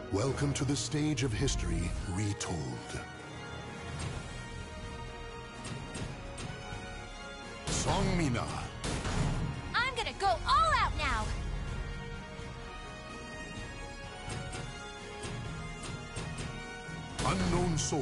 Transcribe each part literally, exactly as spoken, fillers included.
Welcome to the stage of history retold. Songmina. I'm gonna go all out now! Unknown Soul.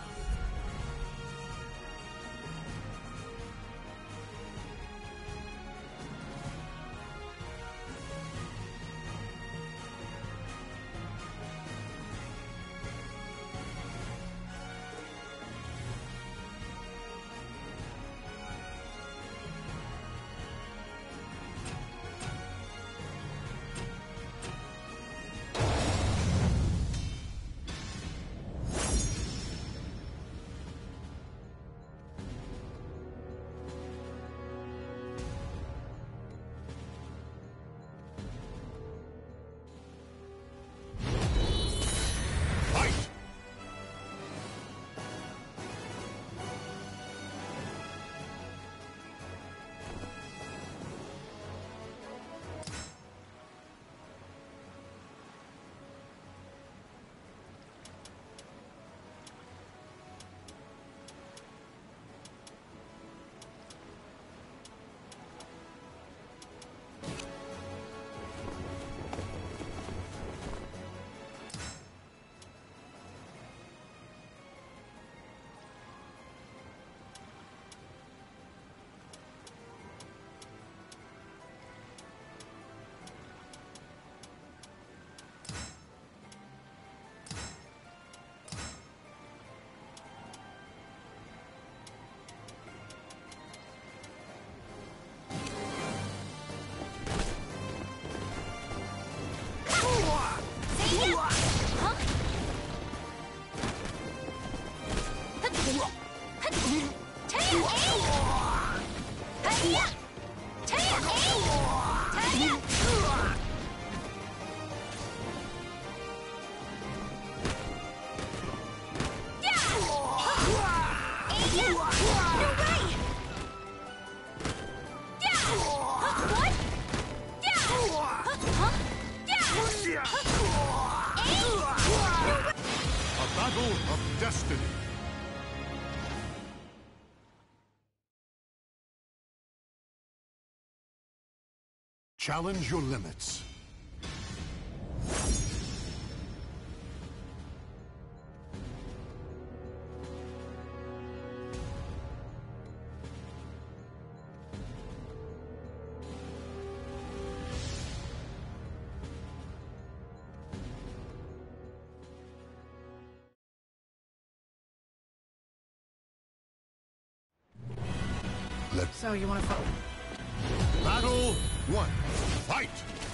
A battle of destiny. Challenge your limits. Let's So you want to fight? battle one. Fight!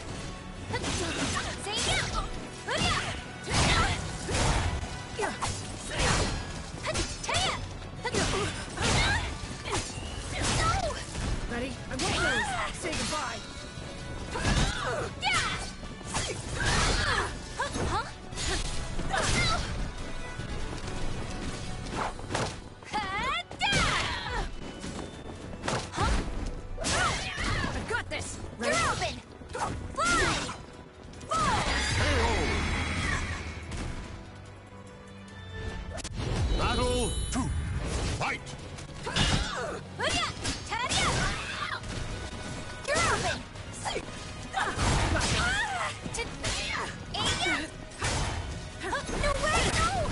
Ready? I won't lose. Say goodbye. I've got this. Ready? You're open! Fly! Battle two. Fight! You're open! No way! No!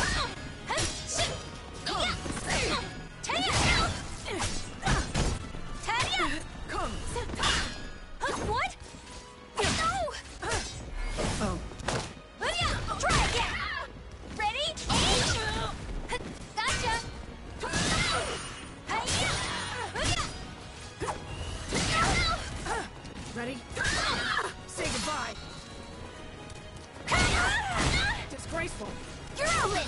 Come. What? No! Oh. Try again! Ready? Aim! Gotcha! Ready? Say goodbye. Disgraceful. You're open!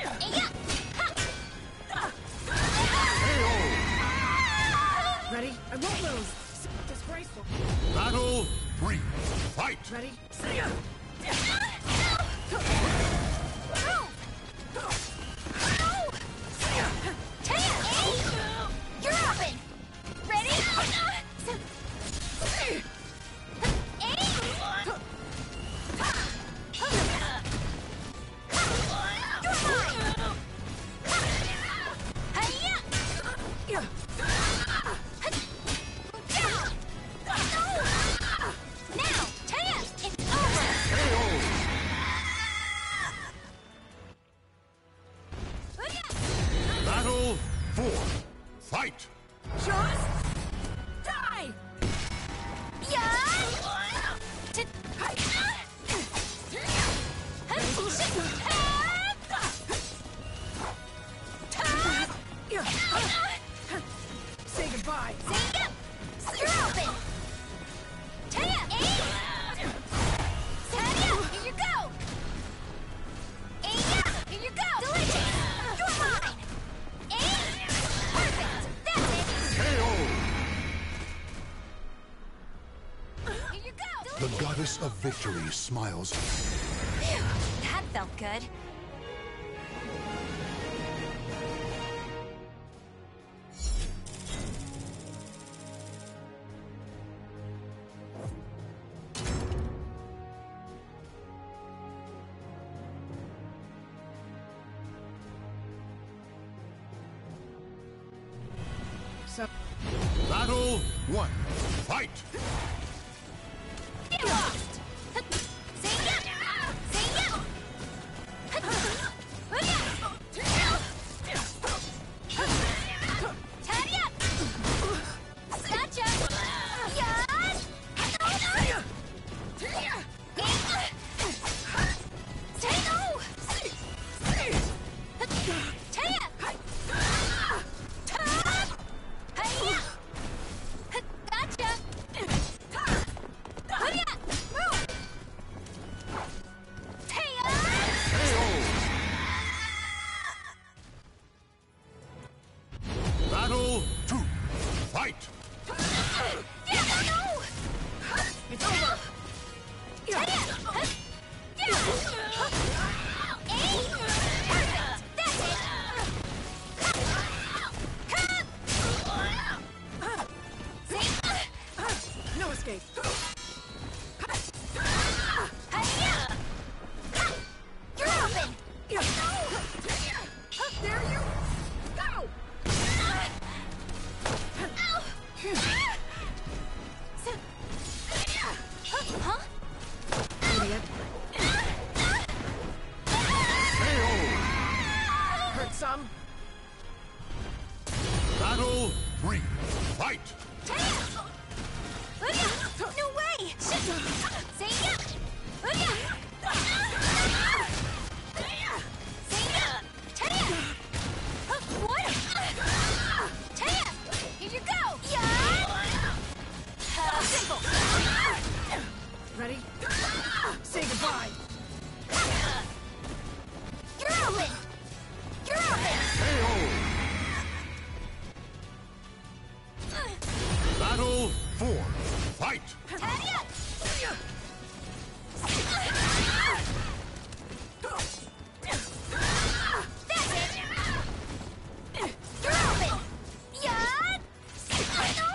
Ready? I won't lose. Disgraceful. Battle three. Fight! Ready? See ya. You're open! Ready? Aim! The goddess of victory smiles. Phew, that felt good. So, Battle one. Fight! Lost! Seiya! Seiya! Tadia! Gotcha! Yash! Say no! Tadia! Hiya! Gotcha! Hurry up! Move! Hiya! Battle two. Fight! Yeah, no! it's over! Hiya! Yeah! Eight! Perfect! That's it! Come! See? No escape! Hiya! You're open! There you go! Ow! Huh? Idiot. Hurt some? Battle three. Fight! Taya! Lydia! No way! Shit! Seiya! Lydia! Seiya! Taya! Huh, what? Taya! Here you go! Yeah! Uh, simple! Ready? Say goodbye! You're open! You're open! Battle four. Fight! Taya! That's it! You're open! Yeah! No!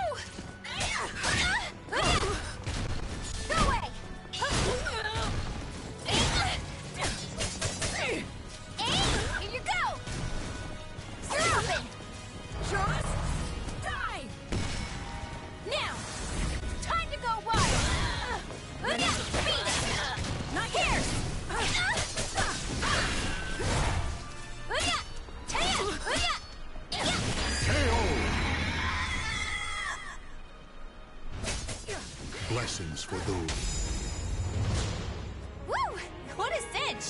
Go away! Hey! Here you go! You're open! Just die! Now! Time to go wild! Lydia! Beat it! Not here! Lydia! Taya! Lydia! Blessings for those. Woo! What a cinch!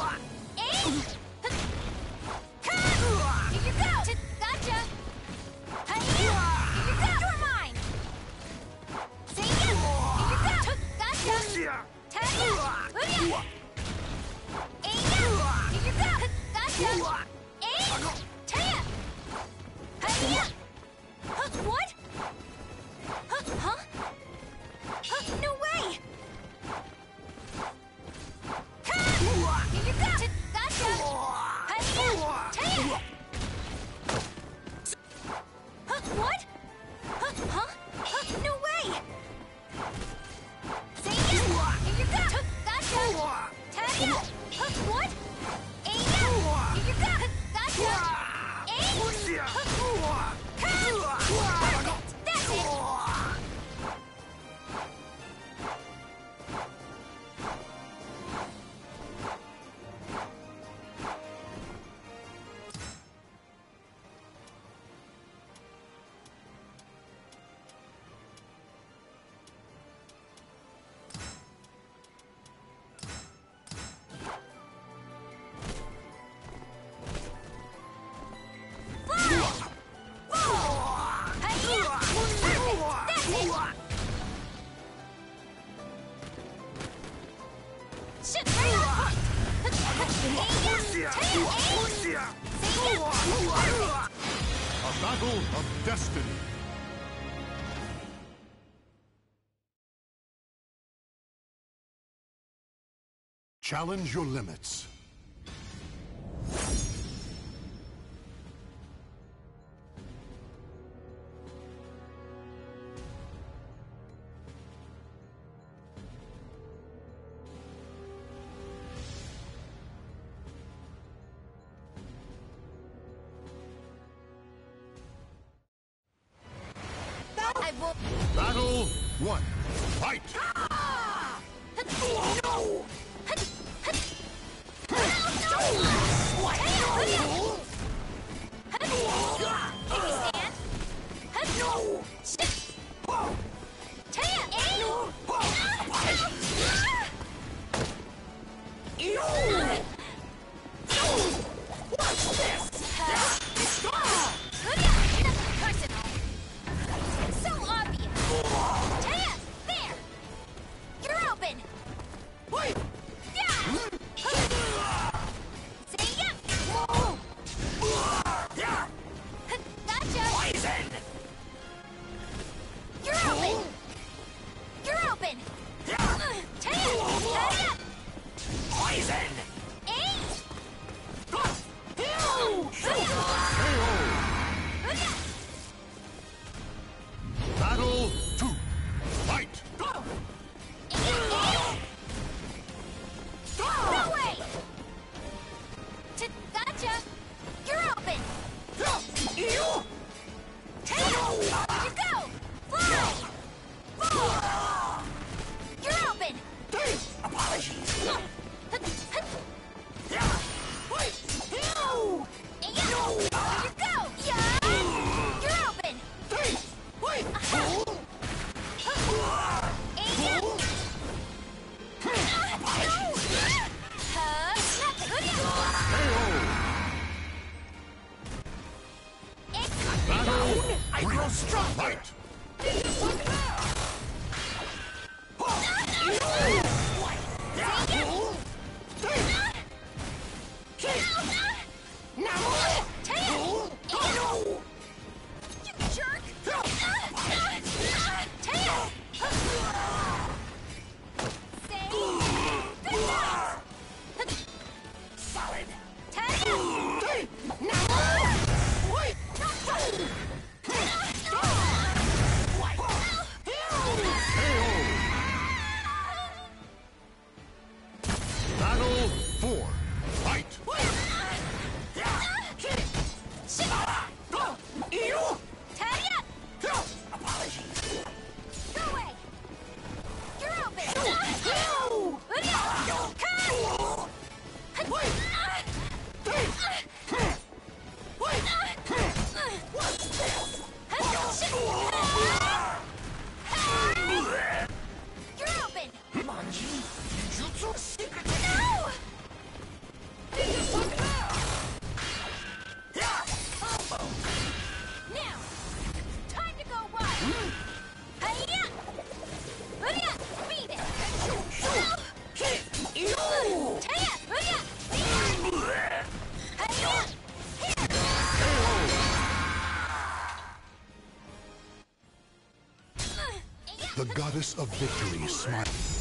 Aim! Cut! Here you go! Gotcha! Hiya! Here you go! You're mine! See ya! Here you go! Gotcha! Taya! Hooya! Aya! Here you go! Gotcha! Aim! Taya! Hiya! Huh? What? Huh? Huh? Huh? No way! Cut! Here you go! Gotcha! Hiya! Taya! Huh? What? Huh? Huh? Huh? No way! See ya! Here you go! Gotcha! Taya! Huh? What? Aya! Here you go! Gotcha! Aim! Huh? Cut! Perfect! That's it! A battle of destiny. Challenge your limits. I will. Battle one. Fight! No! So obvious! Taya, there! You're open! Yeah! See ya! Gotcha! Poison! You're open! You're open! Taya! Hurry up! Poison! Aim! Battle two. Fight! No way! T Gotcha! You're open! Taya! Here you go! Fly! You're open! Apologies. Yeah! Here you go! Yeah! You're open! Battle I three. grow strong. Fight! Solid. Battle four. Fight! Apologies. Go away! You're open! goddess of victory smiles.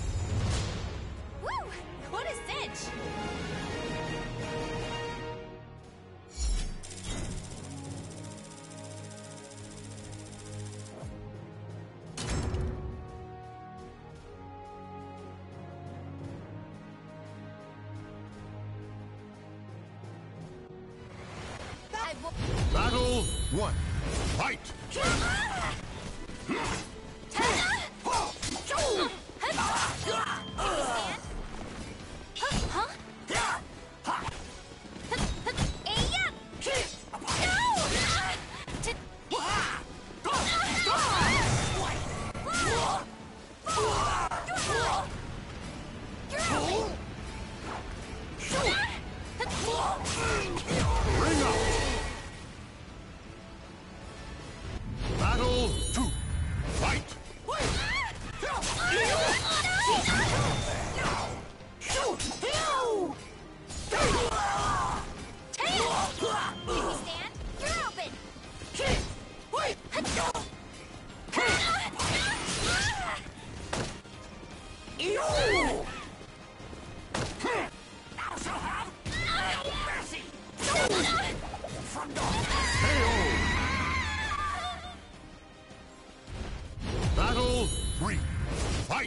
Woo! What a cinch! I will... Battle one. Fight! Bring up! Battle two. Fight! Battle three. Fight!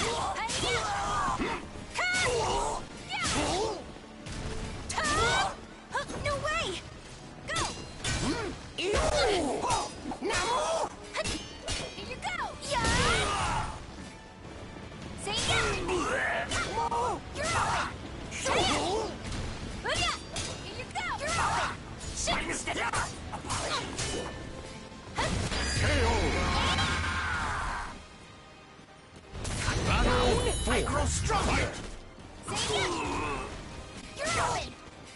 No way! Go! Here you go! Yeah! Say yeah! You're open! Here you go! You're open! Shit! K O! Battle four. I grow stronger. Fight! Say yeah! You're open!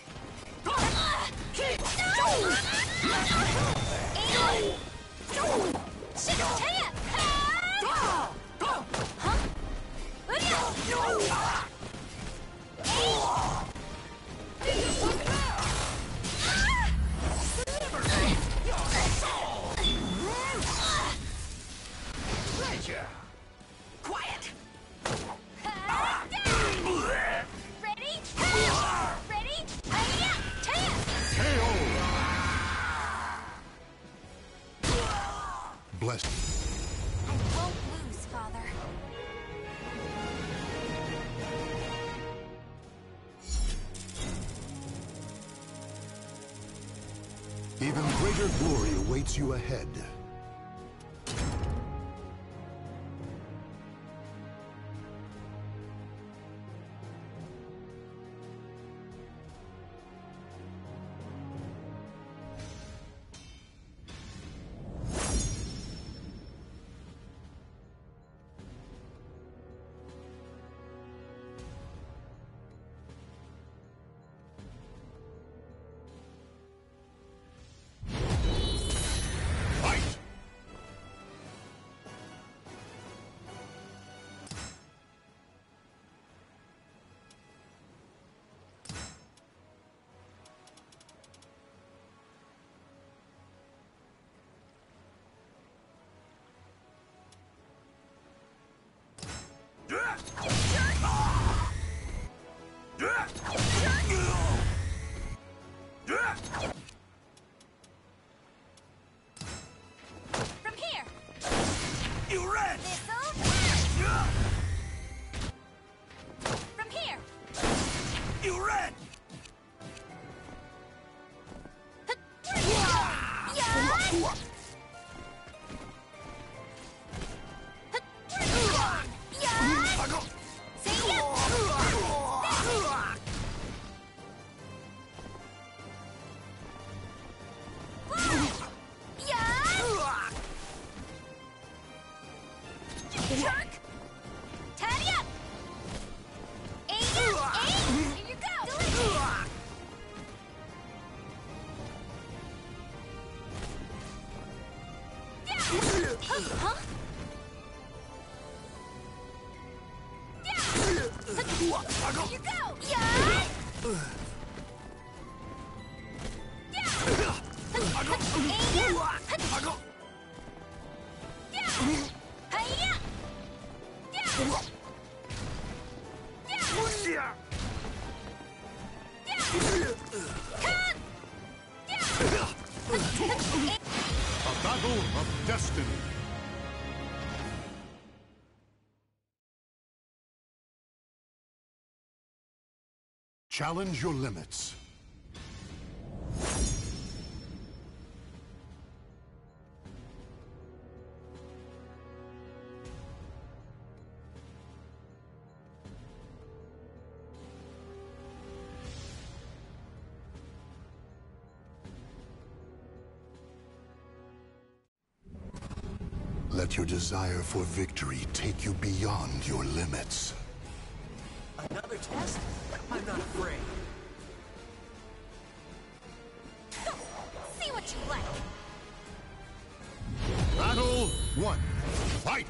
Shit! Taya! Huh? Pleasure. Quiet. Ready? Ready? Taya! Taya! K O! Bless. I won't lose, Father. Even greater glory awaits you ahead. Fight! From here! You red. Missile! From here! You red. Yeah! Yeah! Say yeah! Yeah! Jerk! Tally up! Aim! Aim! Here you go! Battle of Destiny. Challenge your limits. Let your desire for victory take you beyond your limits. Another test? I'm not afraid. See what you like. Battle one. Fight!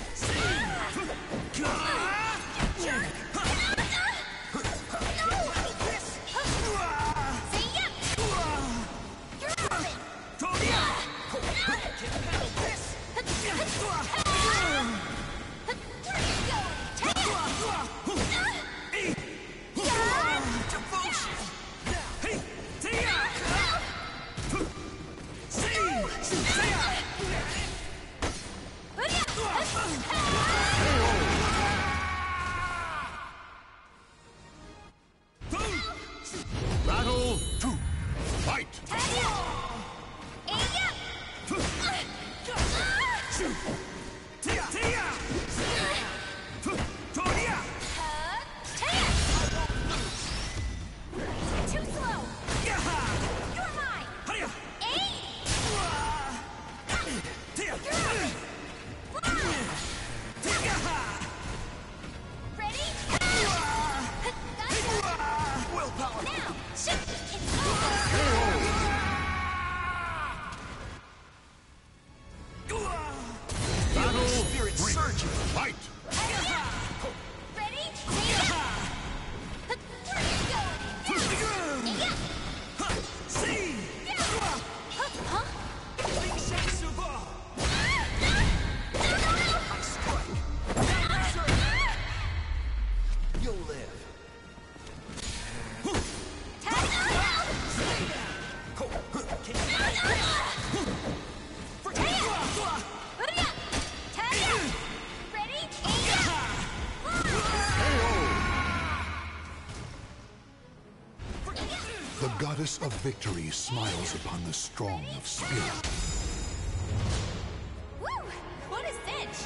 Battle two. Fight! Too slow. You're mine. Eight. Ready? Willpower. Now, shift. It's over. Battle Spirit three. surge. Fight! Ready? Where are you going? Yeah. See! Huh? Big Shansu Ball. I strike. You'll live. Ready? The goddess of victory smiles upon the strong of spirit. Woo! What a cinch!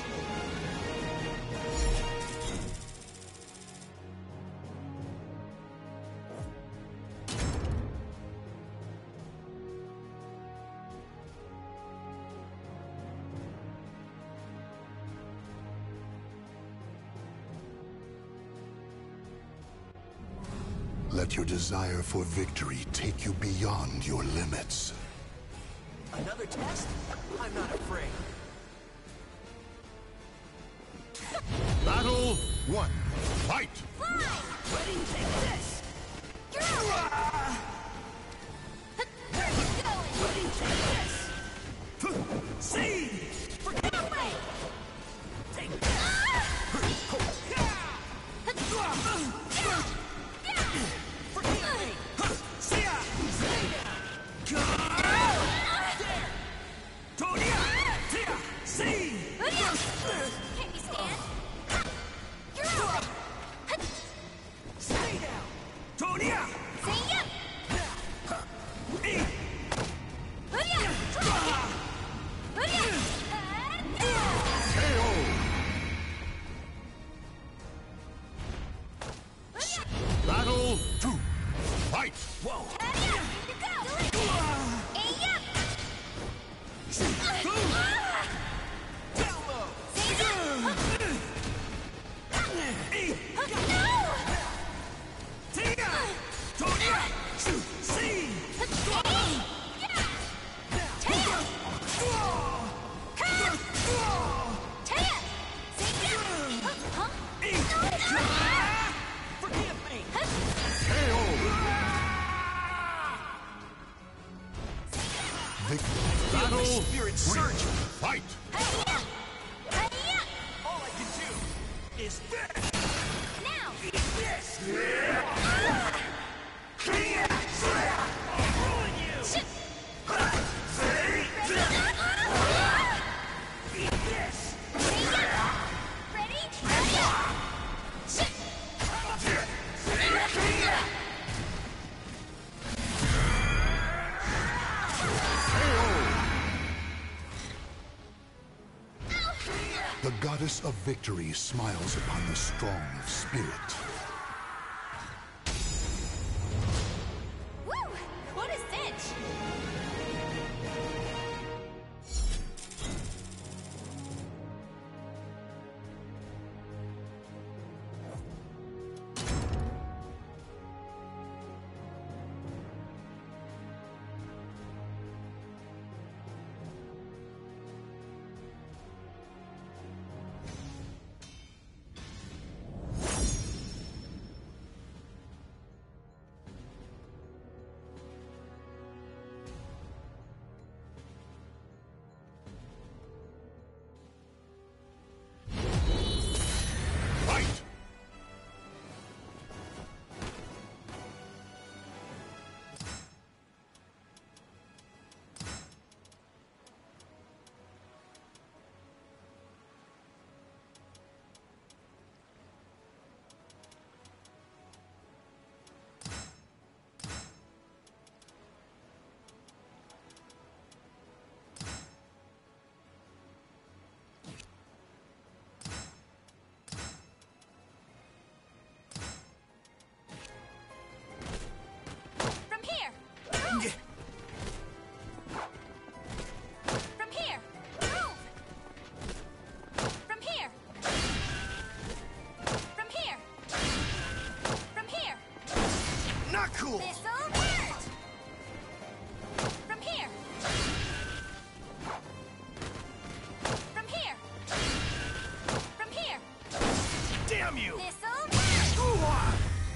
Let your desire for victory take you beyond your limits. Another test? I'm not afraid. Battle one. Fight! Fly! Ready? Take this! You're out! Where are you going? Ready? Take this! See! Forget No way! Take this! Forget me! See ya! Stay down! There! Tonya! Tia! See! Can you stand? You're out! Stay down! Tonya! See ya! Eat! Hooya! Hooya! K O! Battle two. Fight! Whoa! Here you go! Hey-ya! Down low! See ya! Eat! No! Tia! Tonya! See! Forgive me! K O! Victory. Battle Spirit three. surge! Fight! All I can do is this! Now! Eat this! I'll ruin you! goddess of victory smiles upon the strong of spirit. Woo! What a cinch! Cool. This'll hurt! From here! From here! From here! Damn you! This'll hurt! Ooh-ah!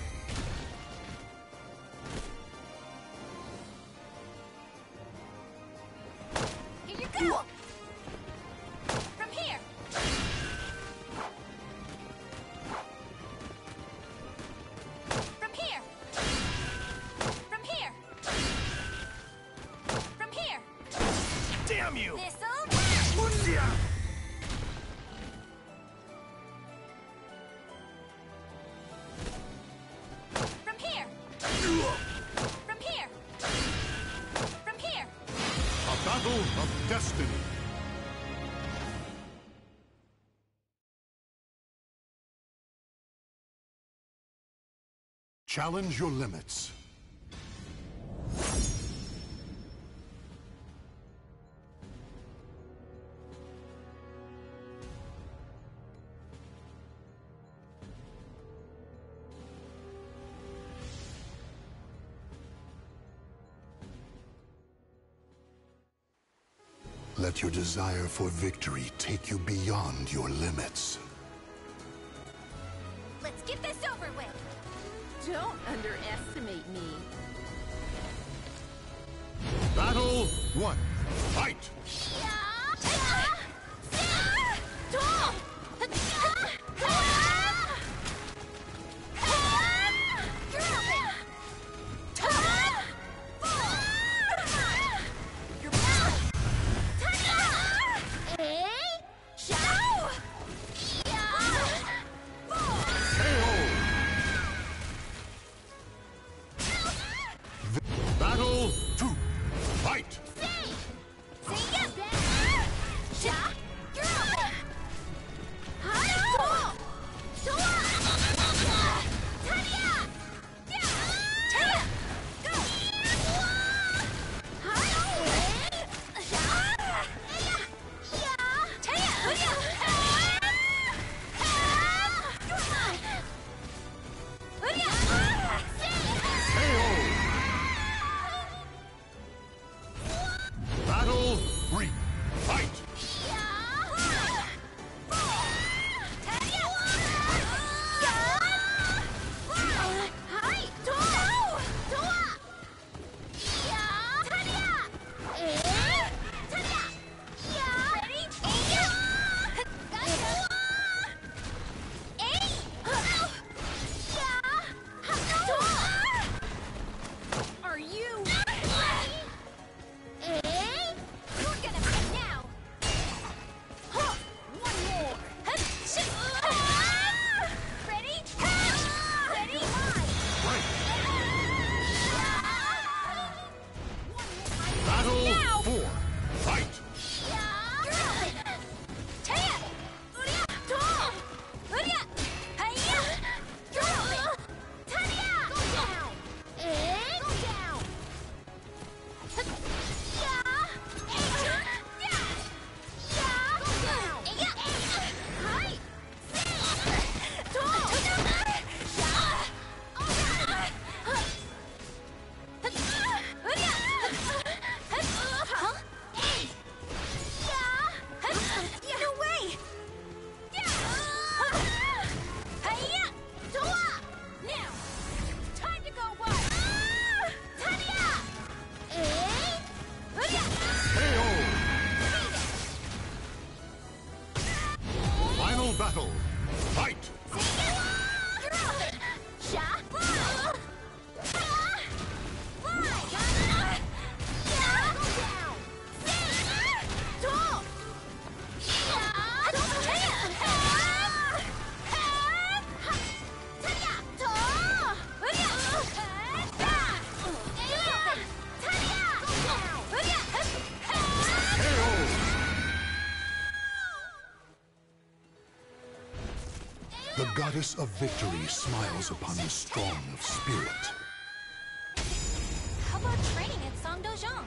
Here you go! From here! From here! From here! From here! Damn you! This'll hurt! Whoopsia! From here! From here! From here! A battle of destiny. Challenge your limits. Let your desire for victory take you beyond your limits. Let's get this over with! Don't underestimate me. Battle one. Fight! Battle two. Fight! See ya! goddess of victory smiles upon the strong of spirit. How about training at Songdojang?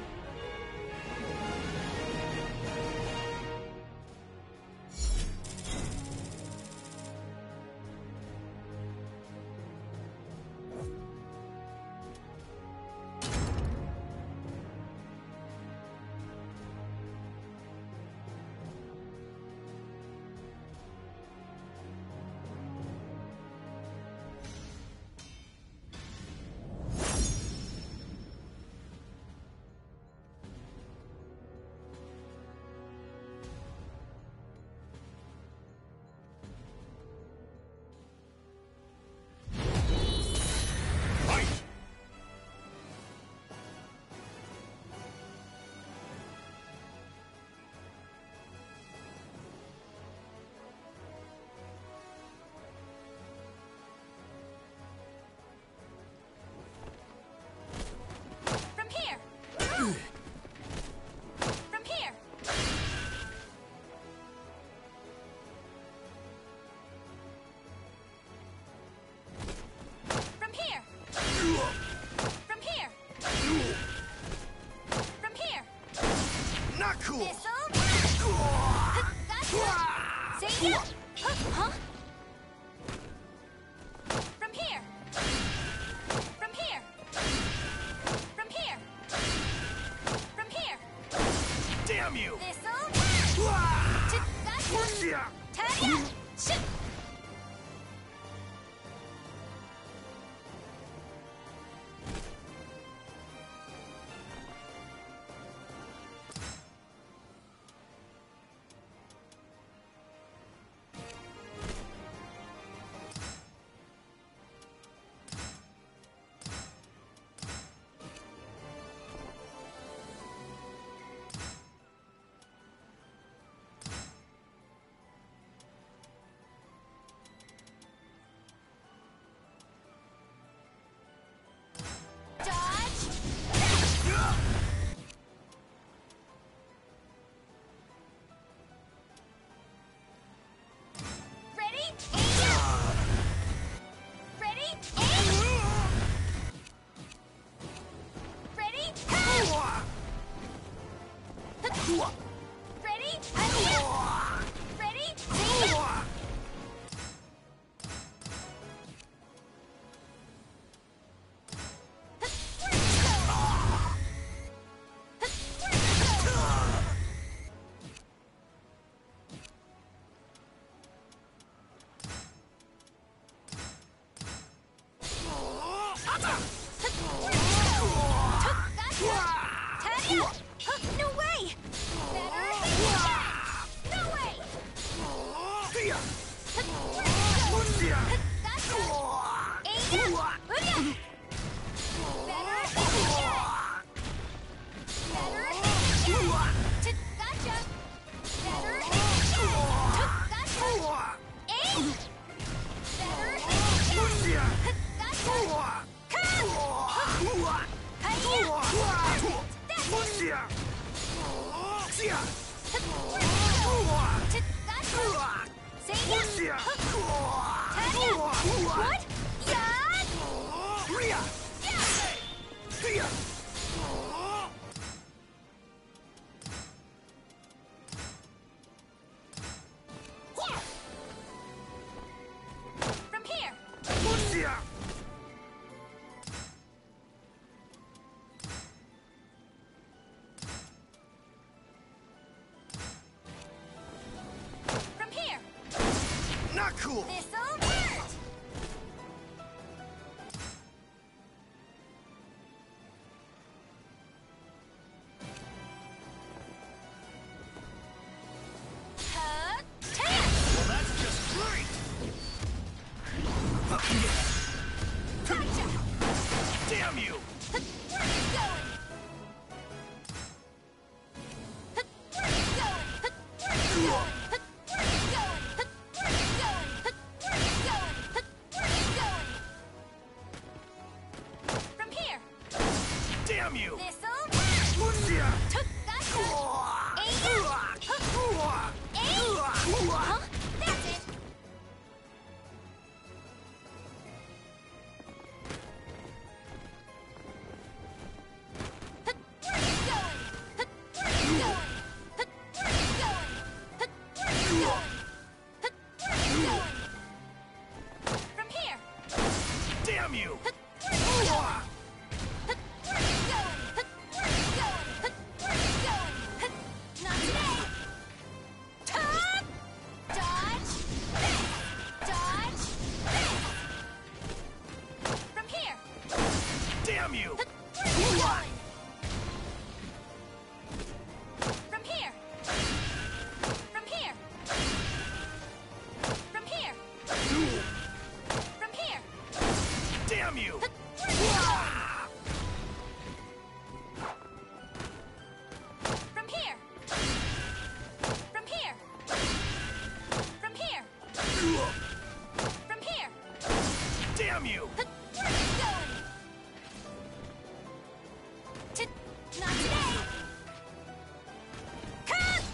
From here! From here! From here! From here! Not cool! Thistle! Gotcha! See ya! Huh? From here! From here! From here! From here! Damn you! Thistle! Ah! Gotcha! Yeah. Tadia! Shit! Dodge! Ready? Aim! Ready? Aim! Ready? Ready? Adia! Ready? See ya! No way! Better hit that! No way! Gotcha! Aim! Hooyah! Better hit that! Better hit that! Gotcha! Better hit that! Gotcha! Aim! Better hit that! Gotcha! Come! Hiya! See ya! Tadia! What? Yeah! From here! From here! Not cool! This'll hurt! Huh? Tadia! Well, that's just great! Gotcha! Damn you! Where are you going? Where are you going? Where are you going? Where are you going? Where are you going? Where are you going? Where are you going? From here. Damn you! This'll hurt. Gotcha. Aim. Aim. Huh? That's it. Damn you! Where are you going? From here. From here. From here. From here. Damn you! Where are you going? From here. From here. From here. From here. Damn you! Where are you going? T not today. Cut!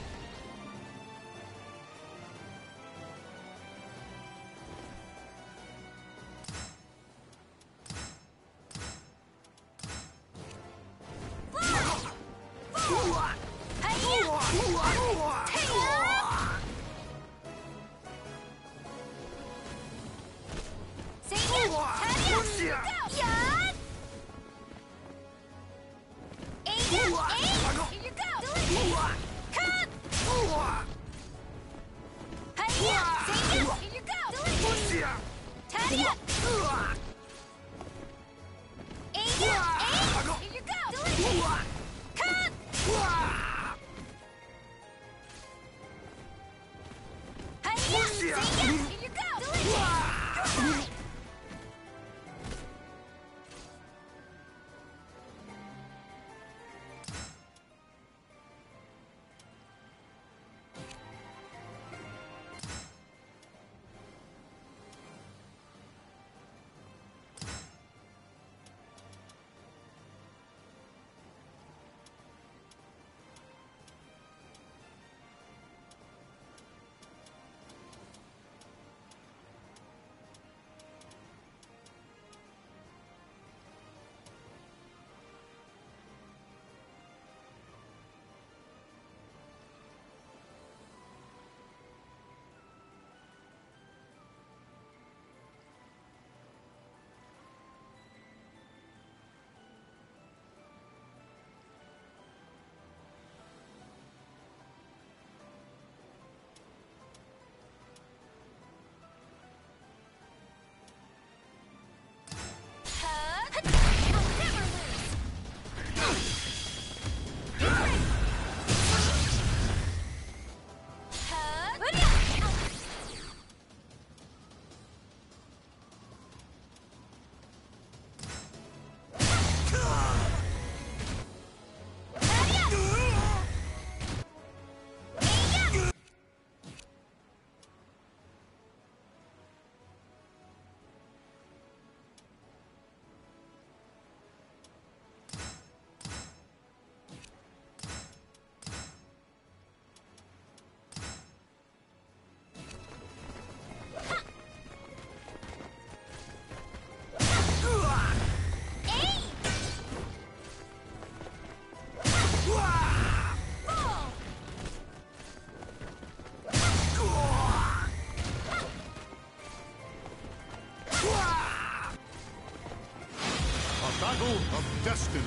Battle of Destiny.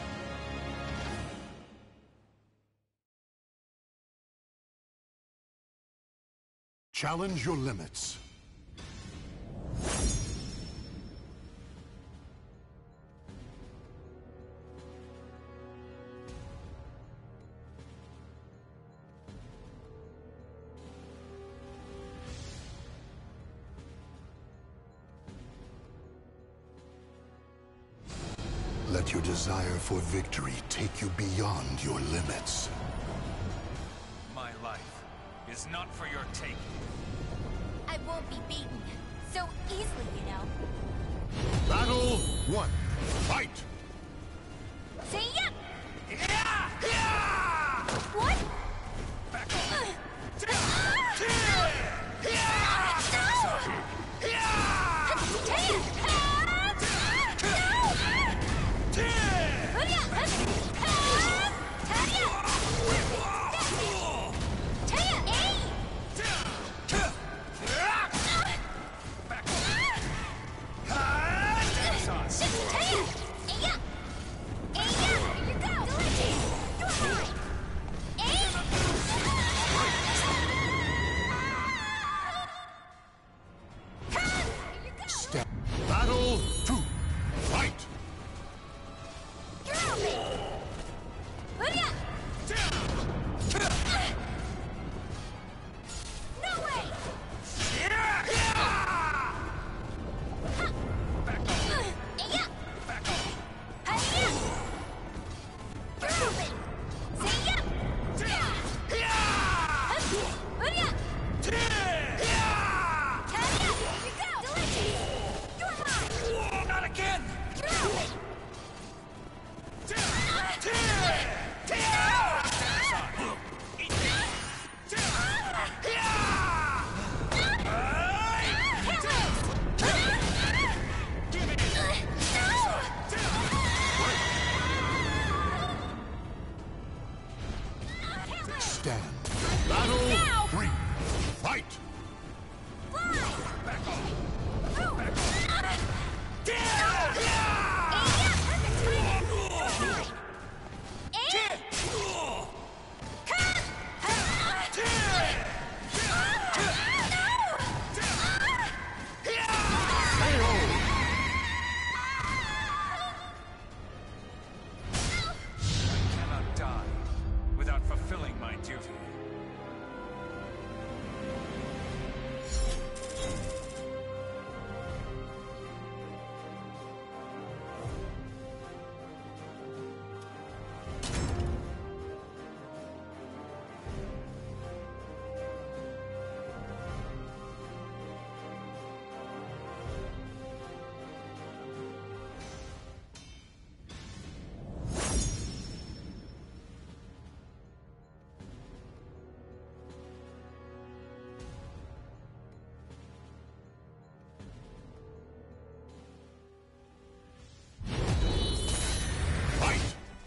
Challenge your limits. Let your desire for victory take you beyond your limits. My life is not for your taking. I won't be beaten so easily, you know. Battle one. Fight! Say yep! Yeah! Yeah! What? Back off! Ah! Yeah! Yeah! Taya! Ah! No! Hurya! Ah! Taya! Taya! Hey! Back off! Taya! Hey, yeah! stand. Battle now. Three. Fight! Fly. Back off! Oh. Back off! Hey, yeah, perfect timing. Hey. Cut. I cannot die without fulfilling my duty. Fight!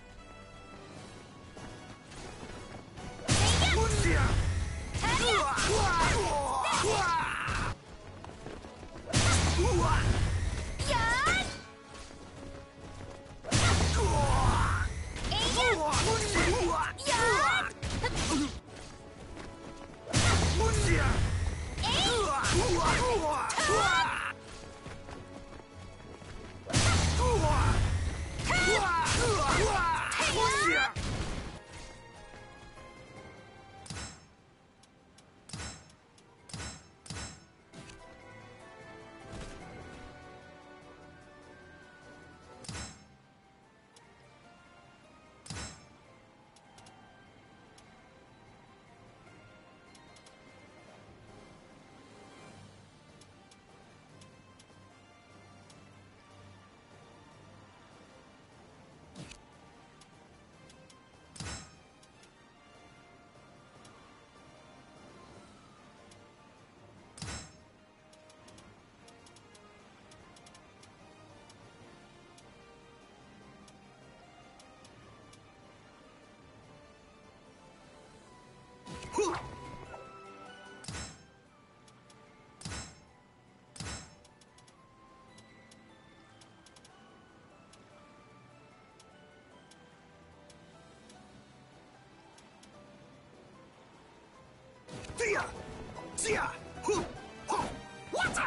Tia! Tia! Hu! Ho! Wata!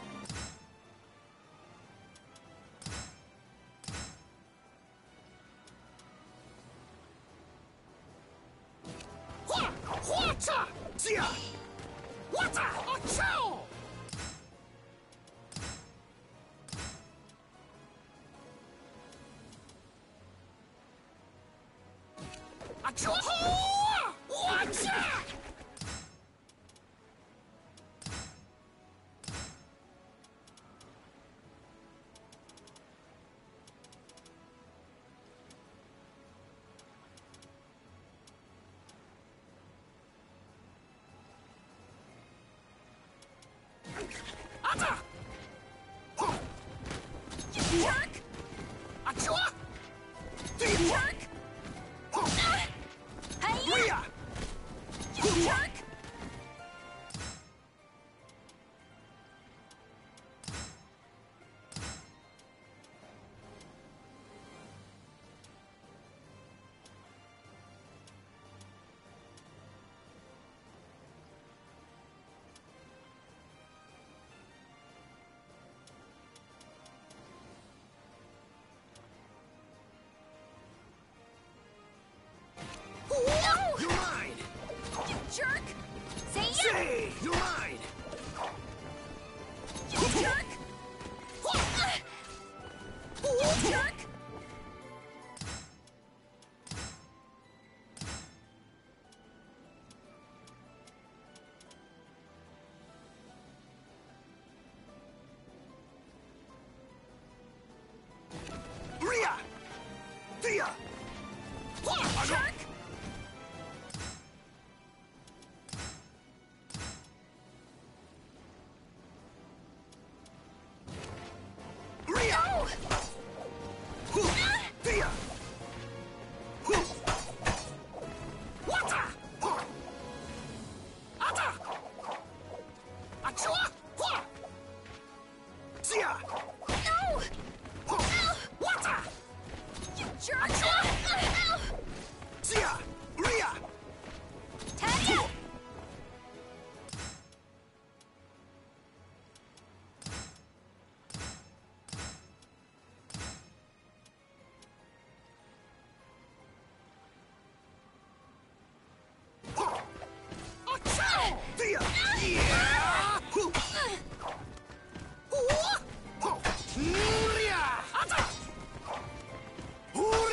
Hua! Wata! Tia! Wata! Achoo! Achoo! Wata! Ata! Ho! You jerk! Achoo! Do you jerk? Ho! Rhea! You jerk!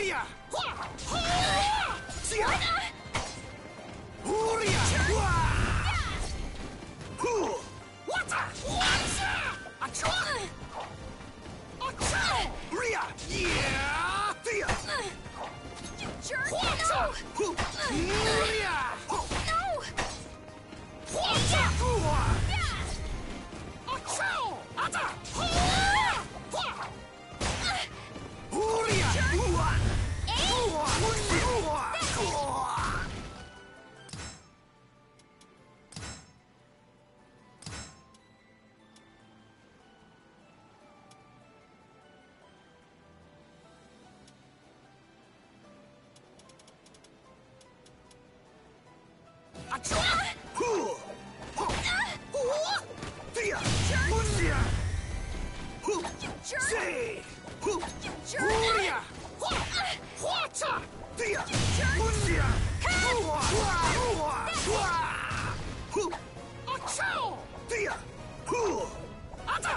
Uria! Sia! Uria! What? Acha! Acha! Ria! Yeah! Tia! You jerk! Acha! No! Uria! No! Acha! Yeah! Acha! Acha! Uria! Ua! Ua! Ua! Acha! Hu! Ho! Ua! Tia! Uria! Hu! You jerk! Say! Hu! You jerk! Uria! Hua! Huacha! Tia! jerk! Uria! Ua! Ua! Ua! Hu! Achao! Tia! Hu! Ata!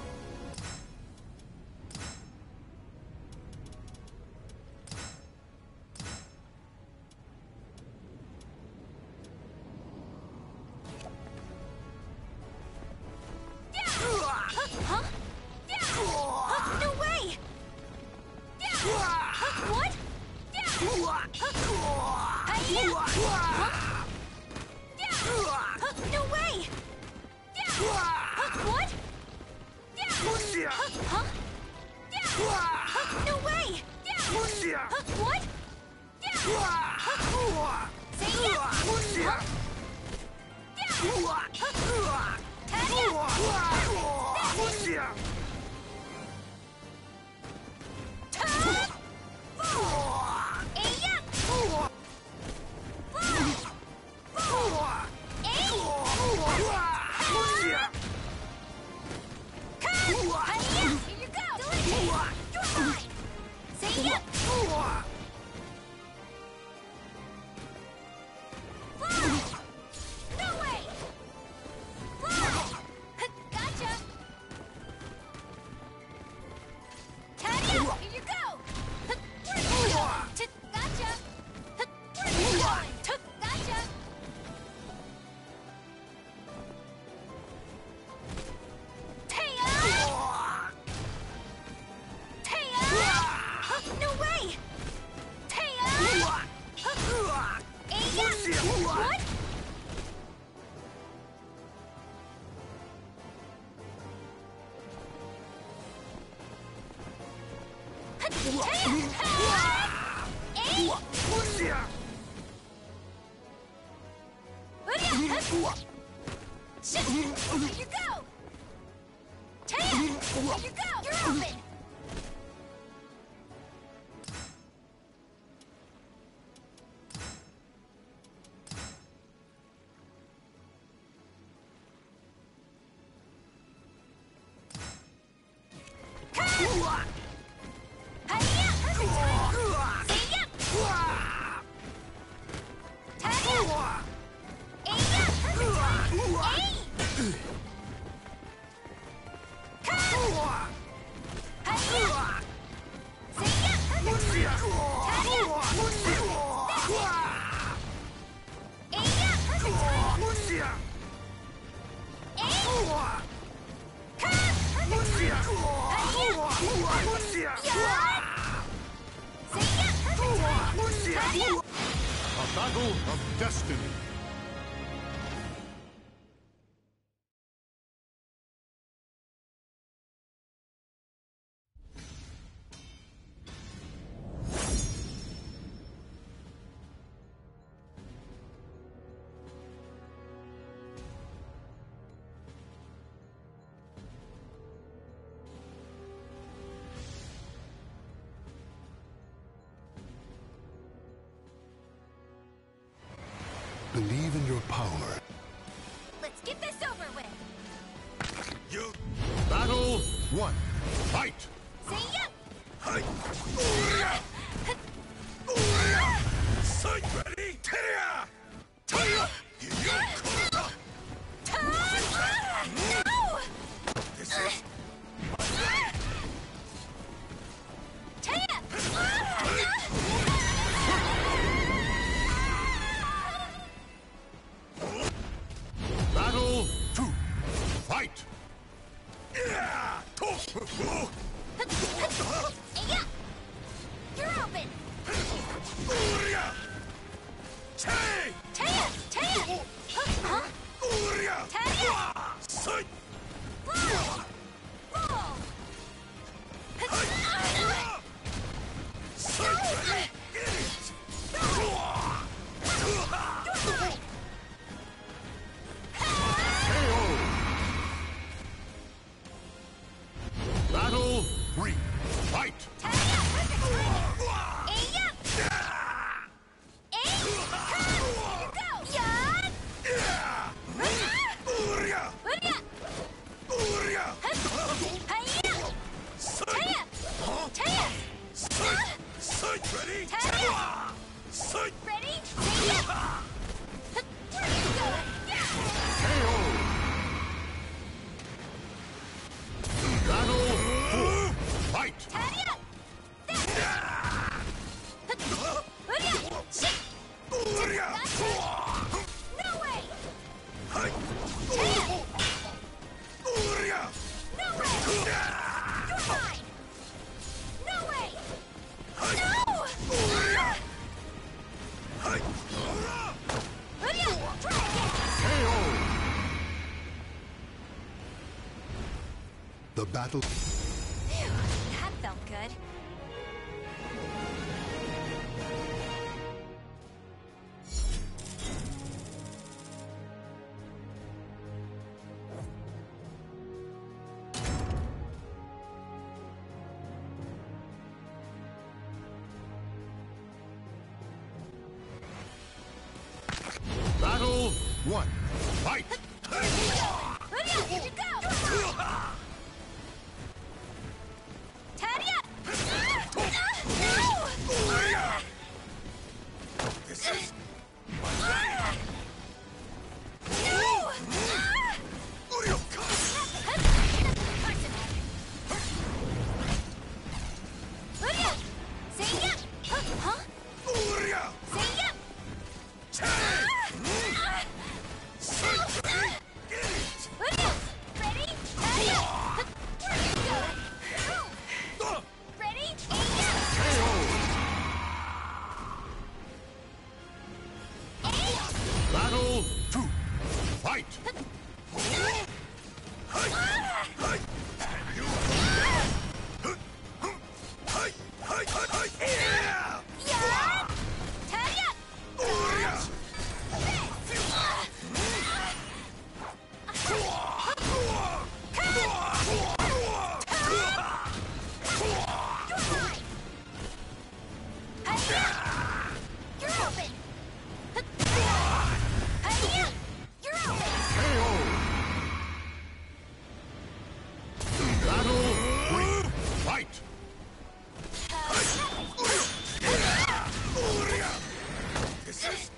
Ua! Huh? Yeah! Huh? No way! Yeah! Huh? What? Yeah! Ua! Hiya! Ua! Yeah! Huh? No way! Yeah! Huh? What? Yeah! Uria! Huh? Yeah! Huh? No way! Yeah! Uria! Huh? What? Yeah! Ua! Ua! Say yeah! Uria! Yeah! Ua! Ua! Hiya! Ua! Uria! Hiya! Ua! Ua! Hey! Ua! Uria! Ua! Hiya! Here you go! Ua! You're mine! Say yeah! Ua! No way! Gotcha! Tadia! Here you go! Where are you going? T- Gotcha! Where are you going? T- Gotcha! Taya! Taya! Huh? No way! Taya! Aya! What? Here you go! Taya! Here you go! You're open! Hiya! Say yeah! Tadia! A battle of destiny. Believe in your power. Let's get this over with. You. Battle one. Fight. Say yeah! Hi! Sight ready! Teria! Teria! No! This is... Taya! Battle three. Fight! Ready? Ready? Battle four. Fight! No way! No way! You're mine! No way! No! The battle. Phew, that felt good. Battle one. Fight! Here you go! Tadia! No! This is battle two. Fight! Battle three. Fight! This is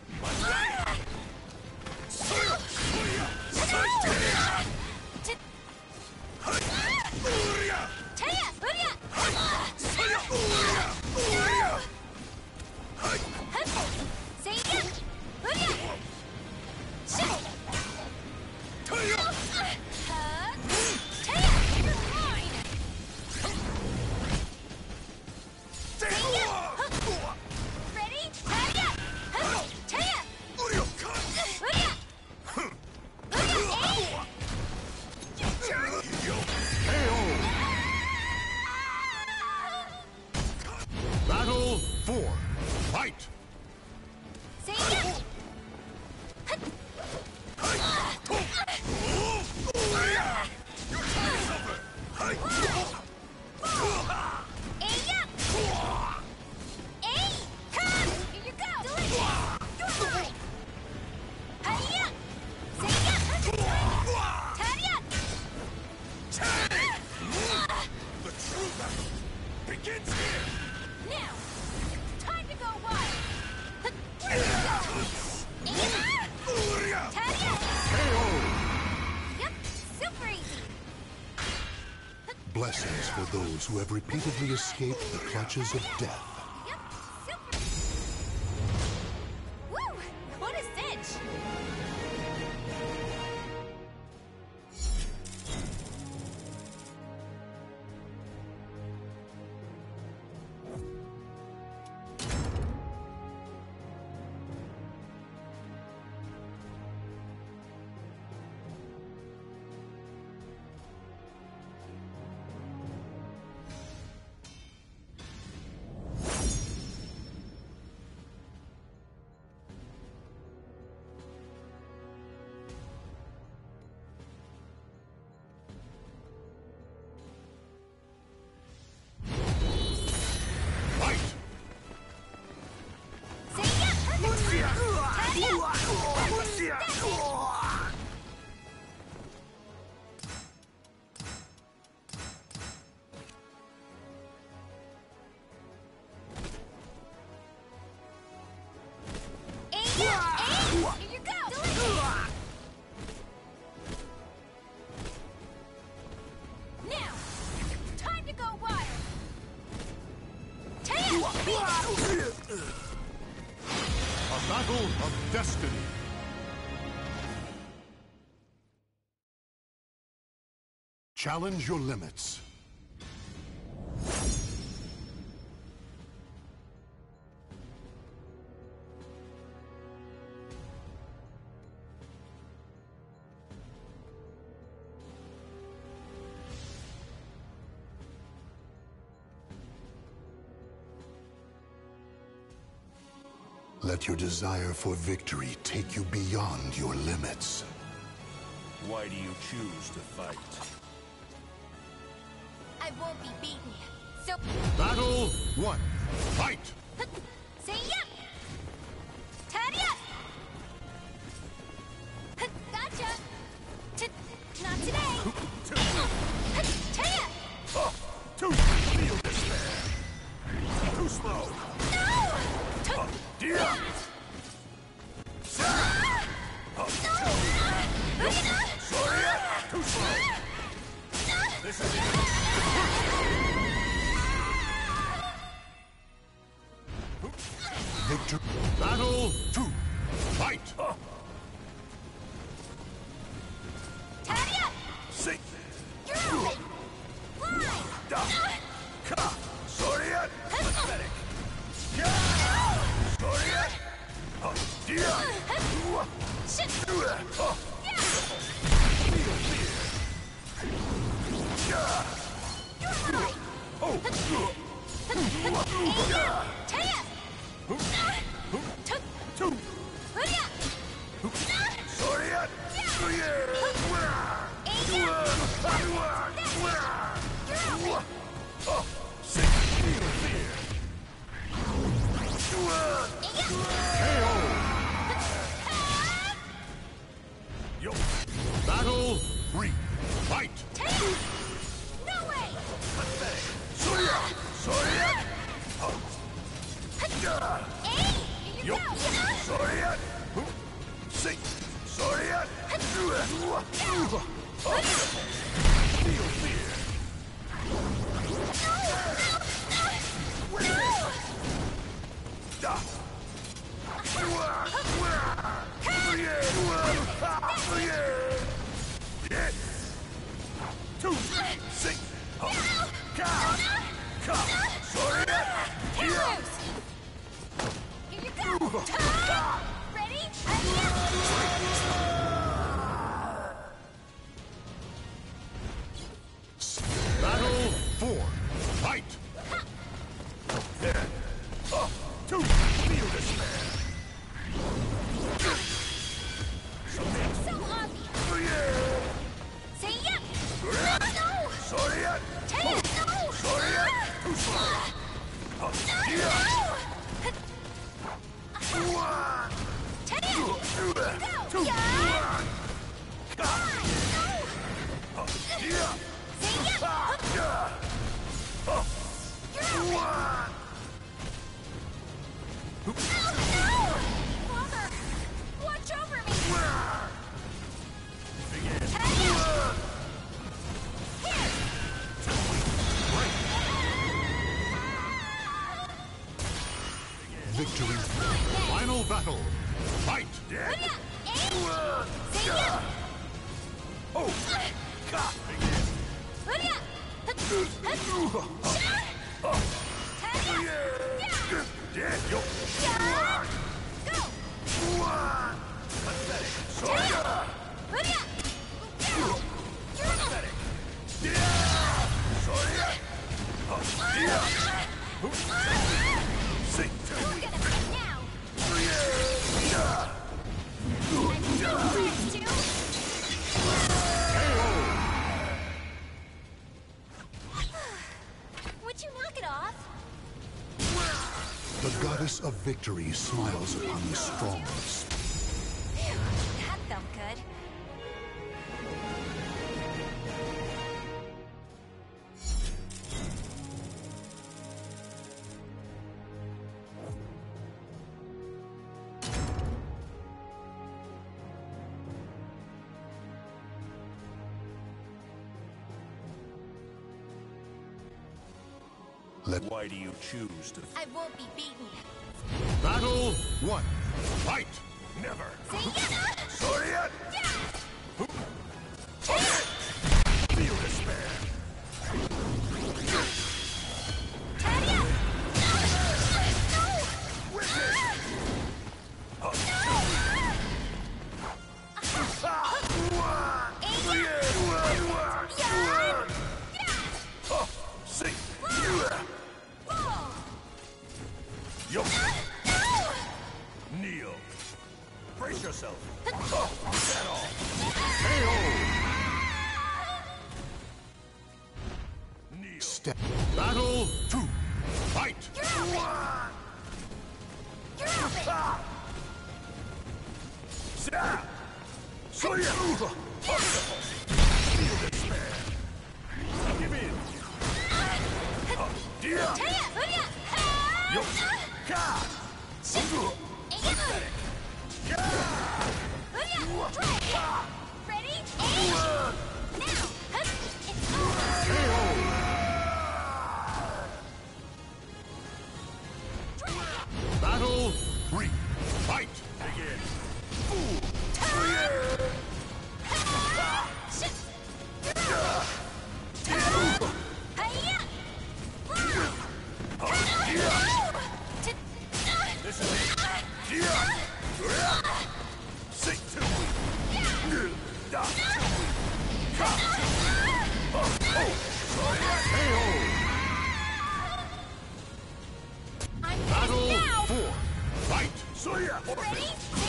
Battle four. Fight! The true battle begins here! Now, time to go wild. Yep, super easy. Blessings for those who have repeatedly escaped the clutches of death. Yep, super. Woo! What a cinch! A battle of destiny. Challenge your limits. Let your desire for victory take you beyond your limits. Why do you choose to fight? I won't be beaten. So... Battle one. Fight! Say ya! Tadia! Gotcha! T not today! Tadia! Too feel despair. Too slow. No! Dear. Sorry, too slow. This is it. Victor. Battle two. Fight! Tadia! See. You're Fly! Da. Ka. Sorry, pathetic. Sorry. Dear. Shit! Feel fear. You're right! Oh. Tadia! Two. Hurry Sorry. See. Feel fear. Yo. Battle three. Fight! No way! Pathetic. Sorry. Sorry. Hey! Here you Yo. go! Sorry. See. Sorry. Feel fear. Da. Two. Six. Ka. Ka. Sorry. Here you go! Ready? Battle four. Fight! There. Uh, two. Feel despair. So obvious! Say yep! No! Sorry. Tadia, no! Sorry. Too slow. Uh, yeah. Tadia! Go! Two. Yeah! Ka. Uh, yeah. Say yep! Yeah. Uh, No! Father! Watch over me! Tadia! Here! Victory. Final battle. Fight! Hurry up! Aim! Say yep! Oh. Ka. Hurry up! Tadia! Yeah! Dead. Yo. Yeah! Go! Pathetic. Sorry. Hurry up! Go! You're Pathetic. Yeah. Sorry. Uh, yeah. Sing to We're me. gonna fight now! Yeah. Friends too? Would you knock it off? The goddess of victory smiles upon the strongest. Phew, that felt good. Let Why do you choose to I won't be beaten. battle one. Fight! never? See ya! Sorry it! Yeah! Feel despair. Tadia! See. Yo. Kneel. Brace yourself. Is that all? Kneel. Step. Battle two. Fight! You're open! You're open! Zap! So you. Feel despair. Give in. Dear. Tadia! Hurya! Yo. Ka. Pathetic! Hurya! Try! Ready? Aim! Now! Hup! It's over! Battle three. Fight! Begin. This is it. Sink to me. Da. Ka. Oh. Sorry. I'm Battle ready now! four. Fight! Soya. Ready?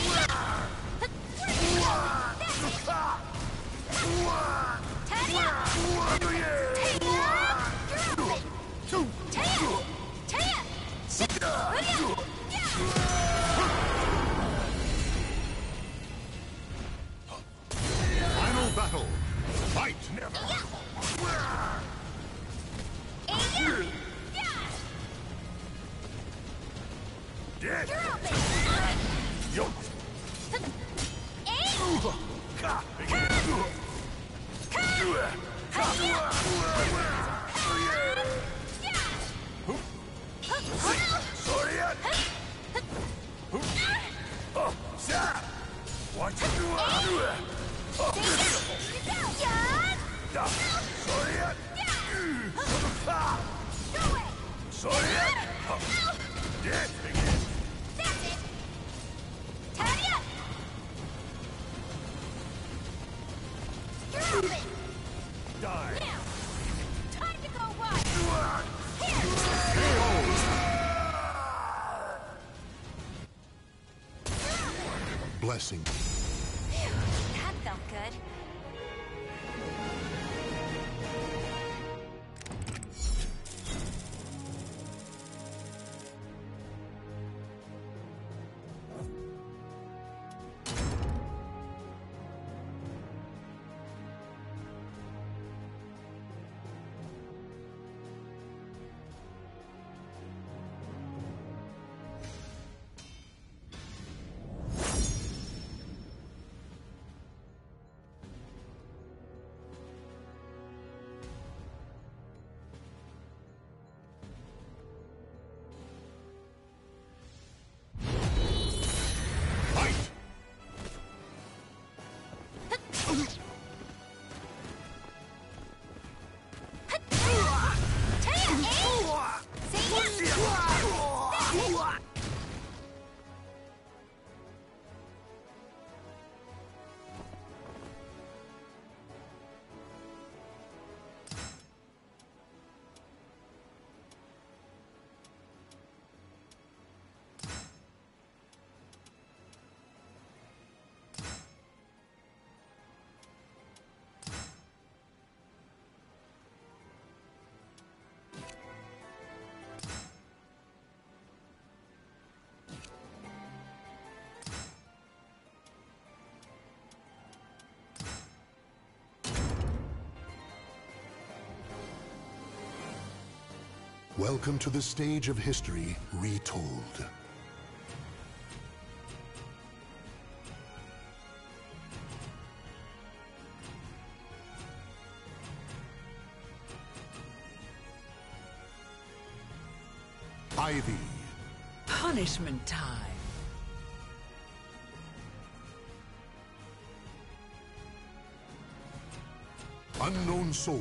Tadia! Two. Taya! Taya! Hurya! Final battle. Fight! Never. Aya! Dead. You're open! Yo. Aim! Ka. Begin. Sorry. Oh. Zap. Watch it do it. Oh. Yeah! Da. Sorry. Ka. Go away! Sorry. Dead. Begin. That's it! Tadia! You're open! Die. Now! Time to go wide! Blessing. Phew, that felt good. Fight! Taya, aim! See ya! That's it! Welcome to the stage of history retold. defy thee. Punishment time. Unknown soul.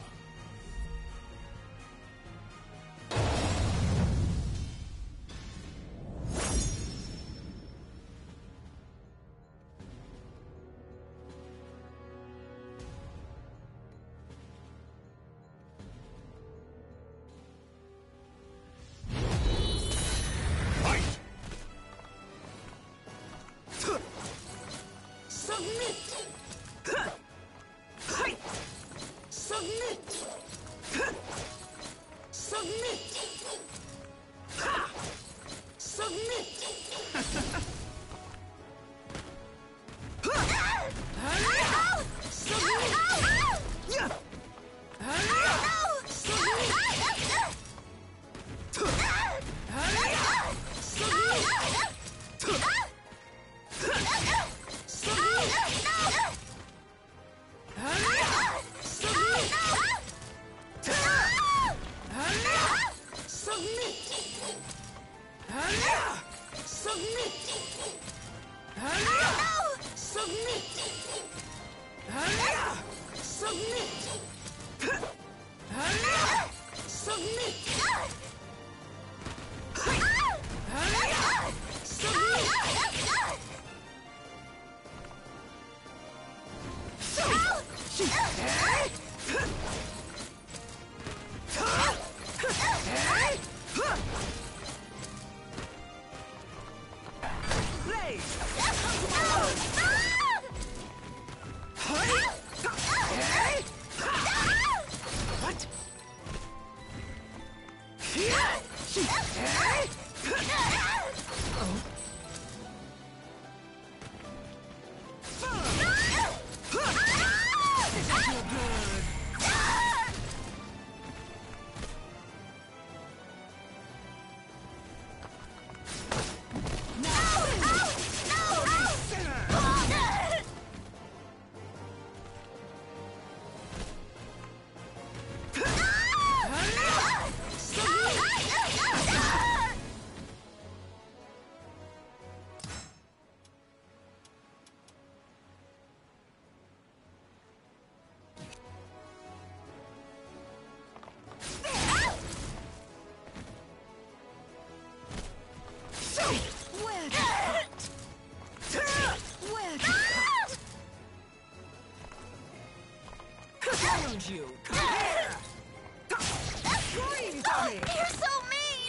You. Come here! Scream for me! You're so mean!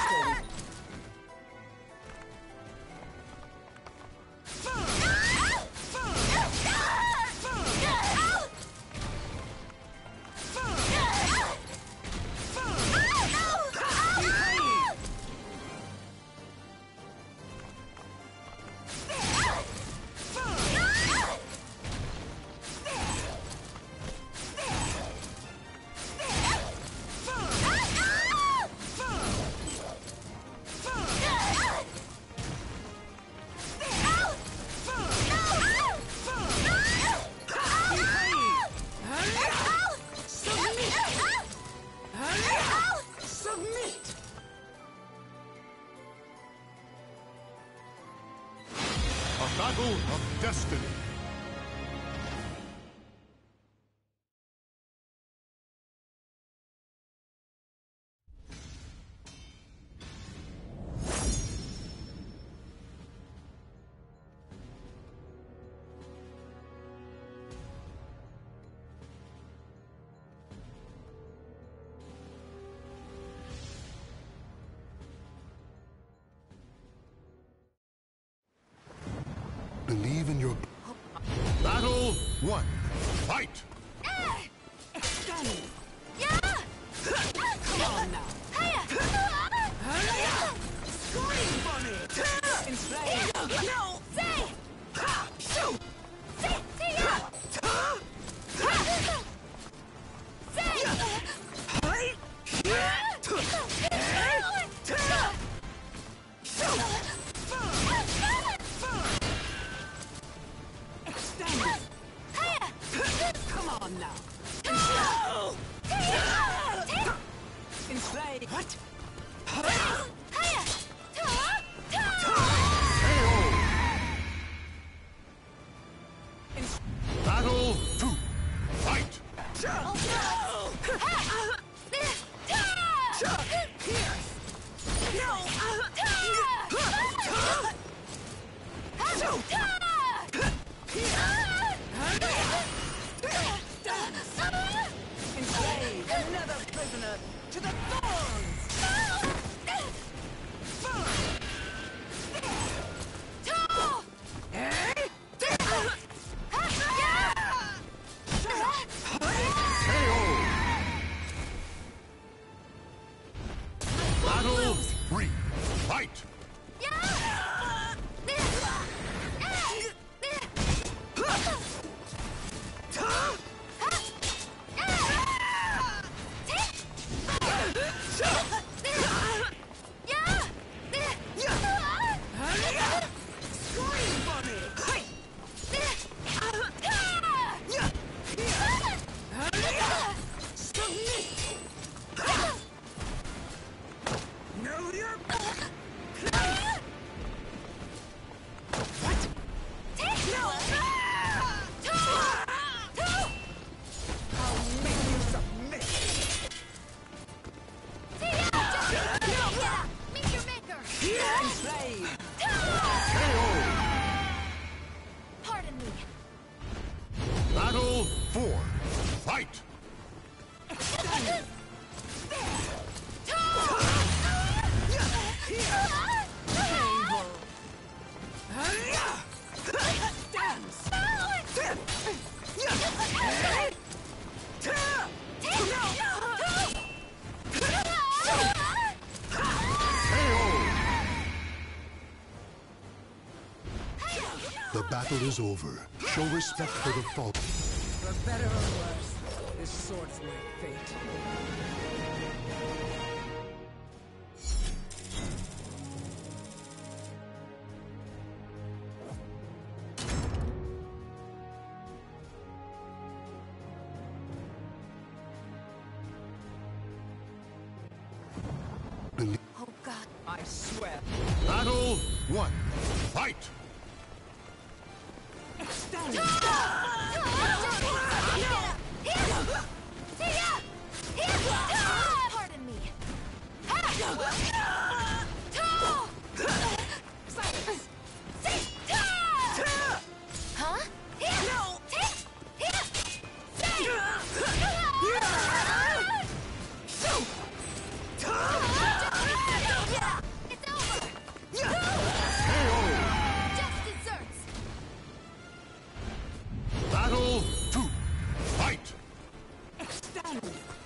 A battle of destiny. Believe in your... Battle one. Fight! Yeah! Come on now. Scream for me! Enslave! No! Say! Shoot! Say! Say! Extend! Come on! Enslave. Pardon me. Battle four. Fight! The battle is over. Show respect for the fall. For better or worse, this sword's my fate. Believe. Oh God. I swear. Battle one. Fight! Stand. Pardon me. Huh? No. It's over. Just desserts. Battle two. Fight! Stand.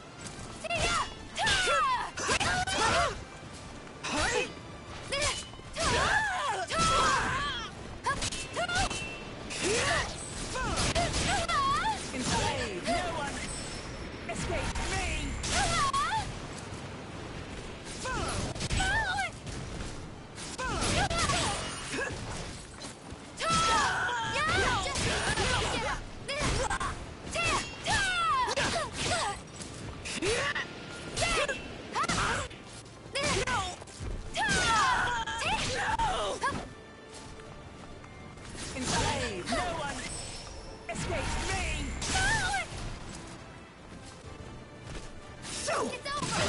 Enslave. No one escape me. Enslave. No one escape me. Shoot. It's over.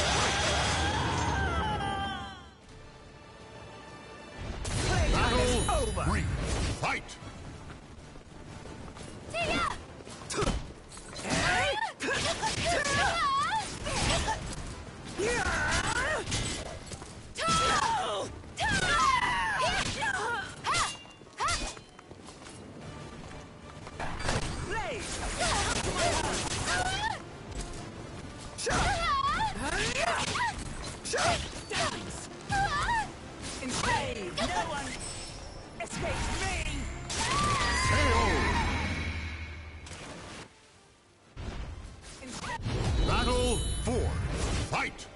Battle over. three. Fight! Enslave. No one escape me. Battle four. Fight!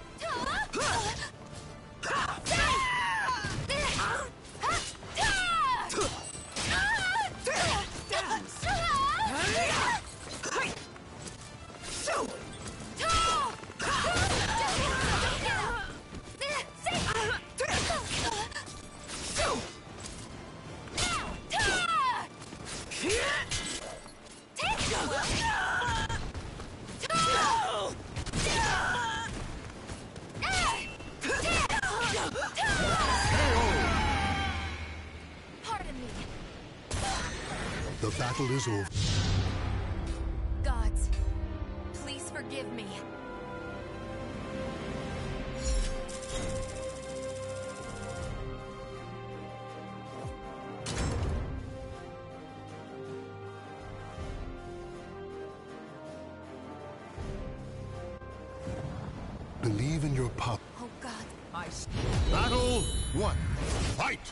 Pardon me. The battle is over. Gods, please forgive me. Believe in your power. Oh God. I s- Battle one. Fight!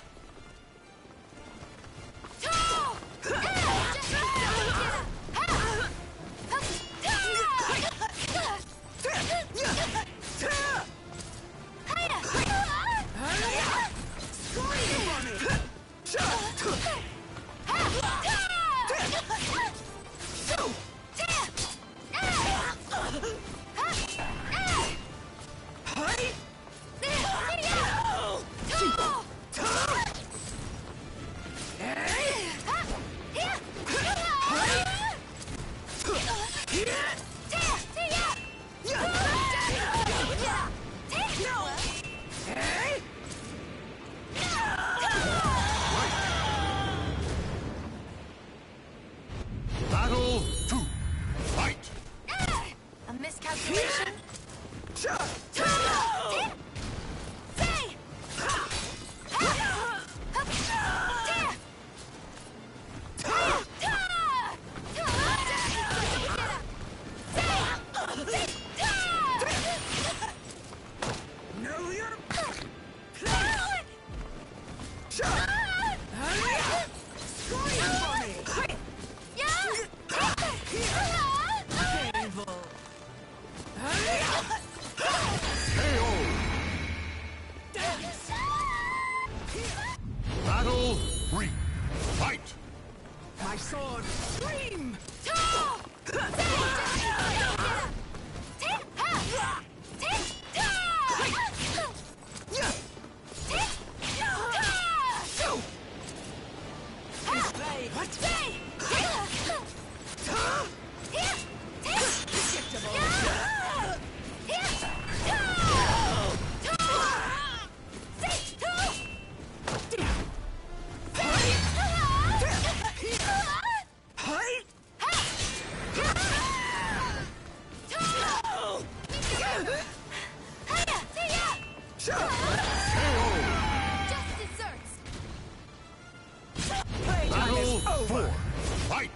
Battle three. Fight! My sword, scream! Battle four. Fight!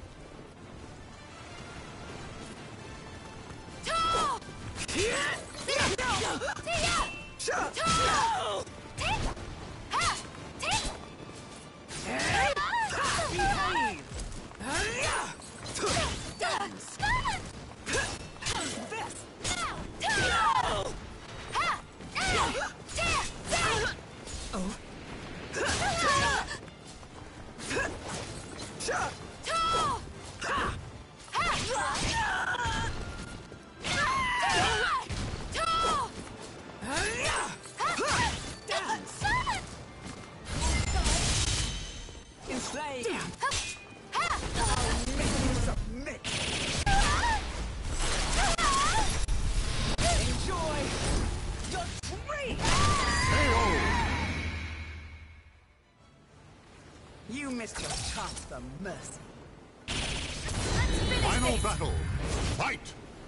You missed your chance for mercy. Final battle. Fight!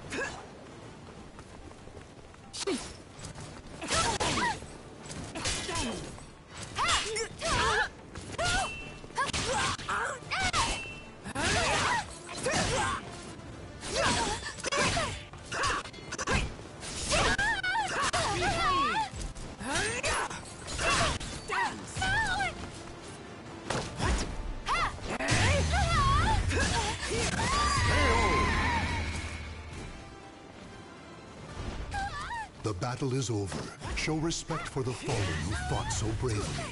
The battle is over. Show respect for the fallen who fought so bravely.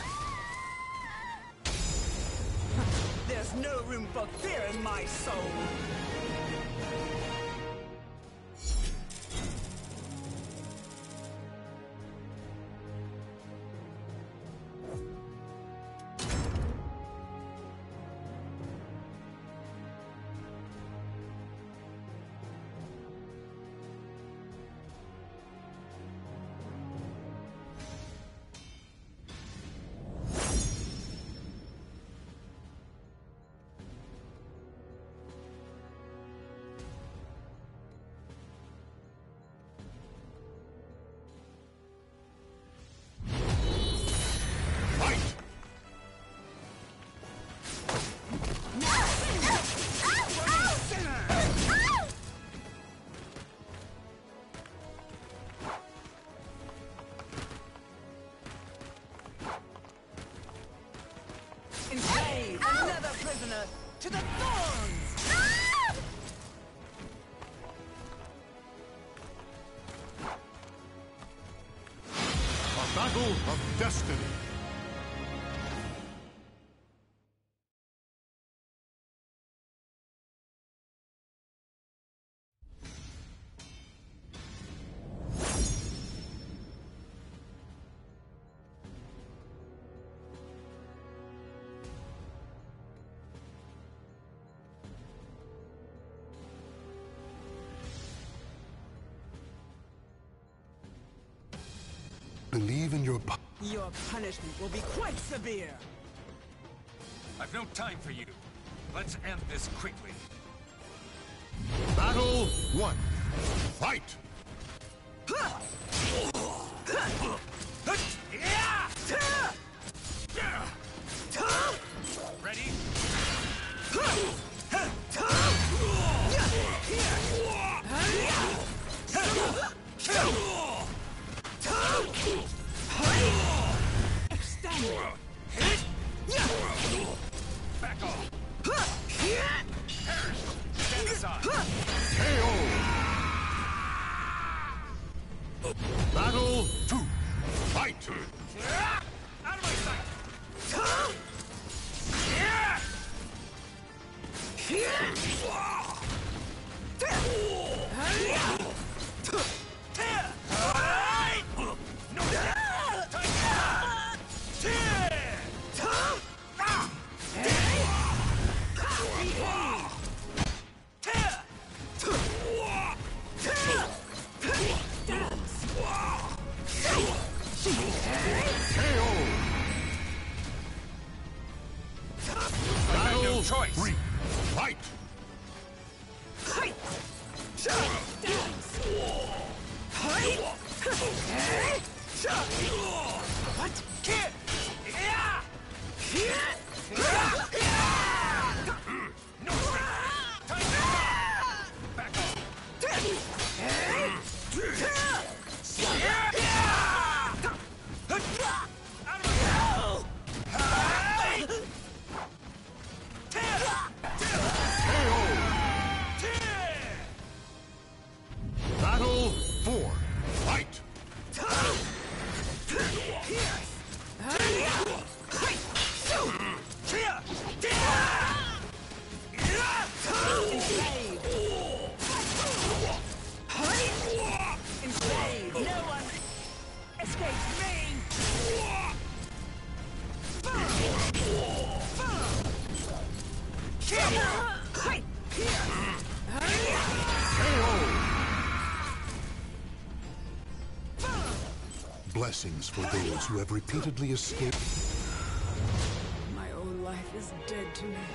There's no room for fear in my soul. Enslave another prisoner to the thorns! A battle of destiny. Believe in your... Your punishment will be quite severe. I've no time for you. Let's end this quickly. Battle one. Fight! Ready? Back off. Stand aside. K O. Battle two. Fight! Out of my sight. Choice. Three. Fight. What? Kid! No strength. Time to stop. Back off. Battle four. Fight. No one escapes me! Blessings for those who have repeatedly escaped. My own life is dead to me.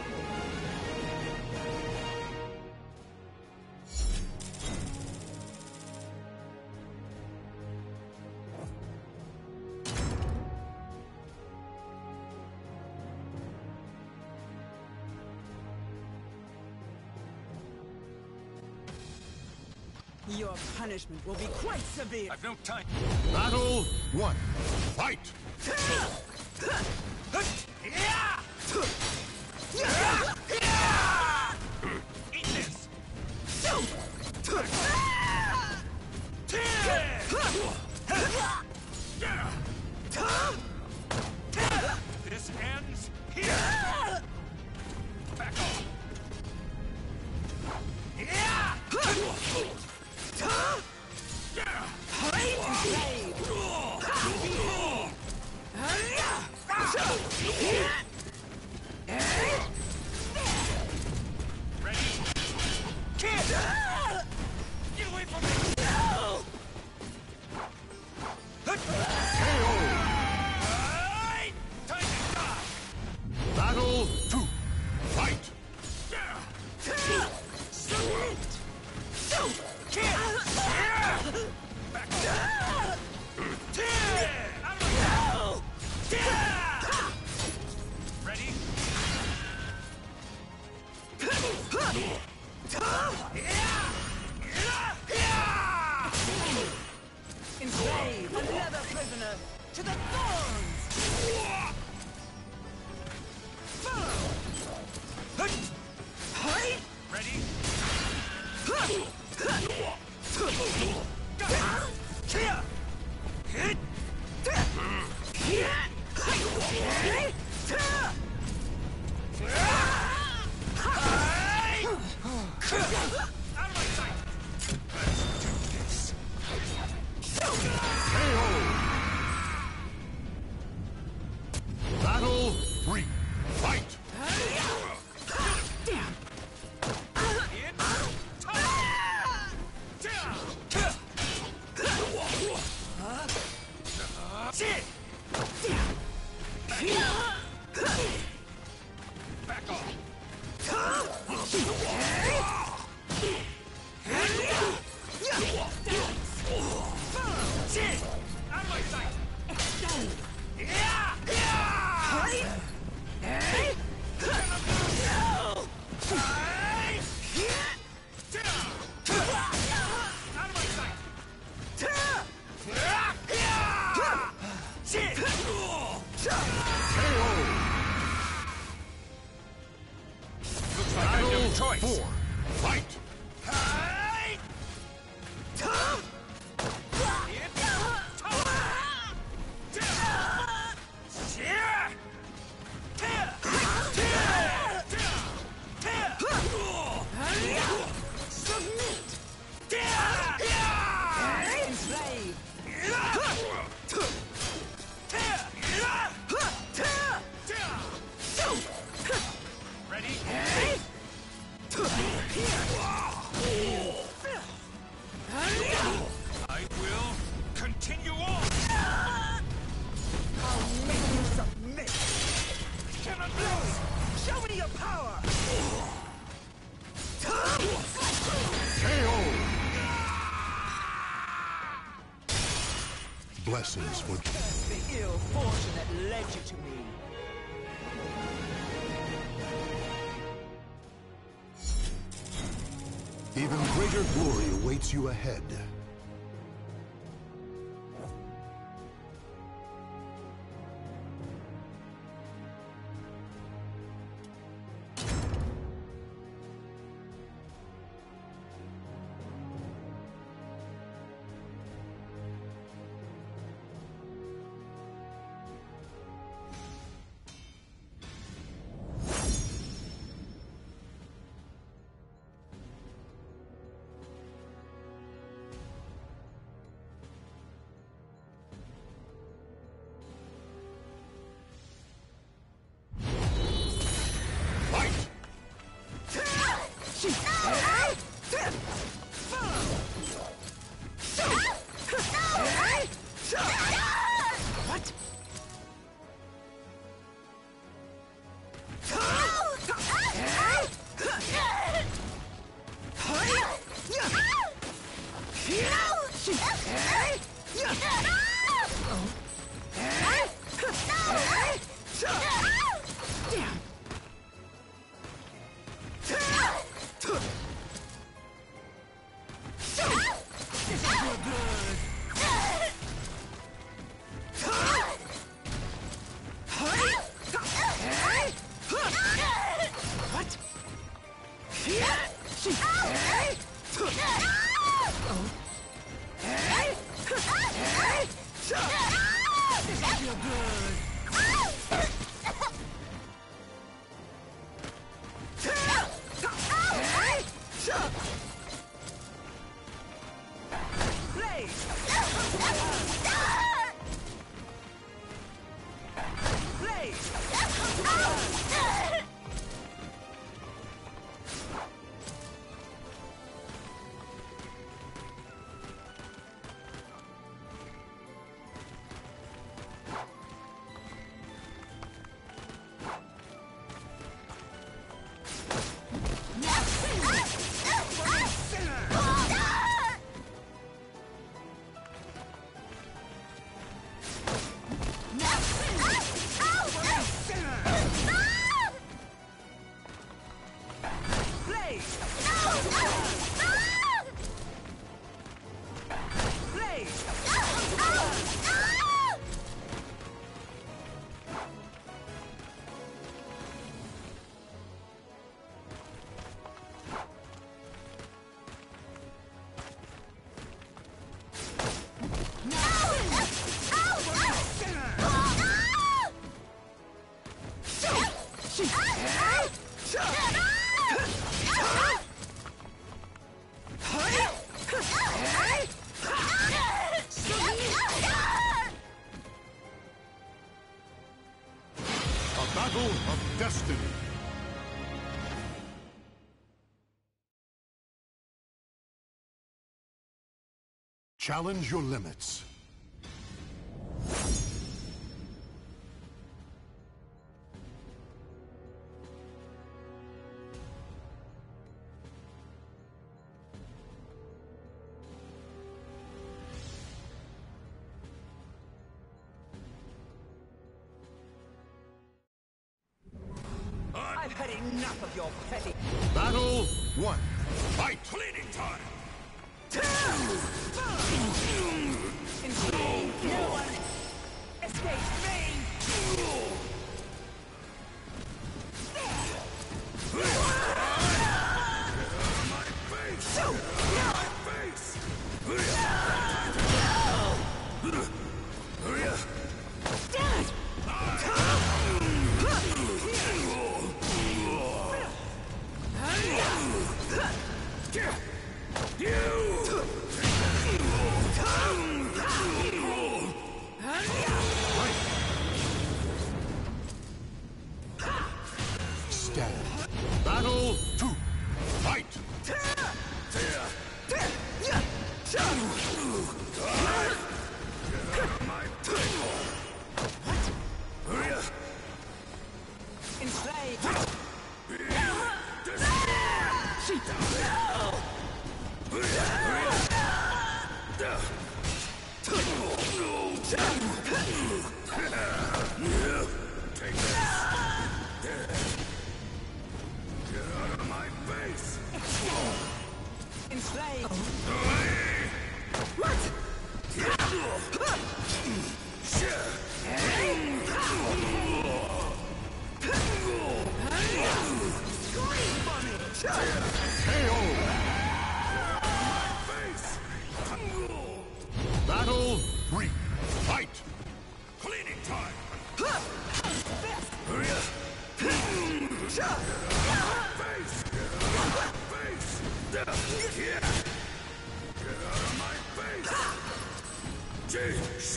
Your punishment will be quite severe. I've no time. Battle one. Fight. Eat this. This ends here. Back off. Ready? Kid! Get away from me! Alright! Time to stop! Battle two. Fight. Kid! Back off! Out of my Ready? Enslave another prisoner to the thorns! Ready? Out of my sight! Let's do this. Battle three. Fight. Back off! Out of my sight! Out of my sight! Looks like I have no choice. Four. Fight. blessings for... The ill fortune that led you to me. Even greater glory awaits you ahead. Battle of Destiny. Challenge your limits. I've had enough of your petty... Battle one. Fight! Cleaning time! No one escapes me! My face! My face! Stand. Battle two. Fight! Enslaved!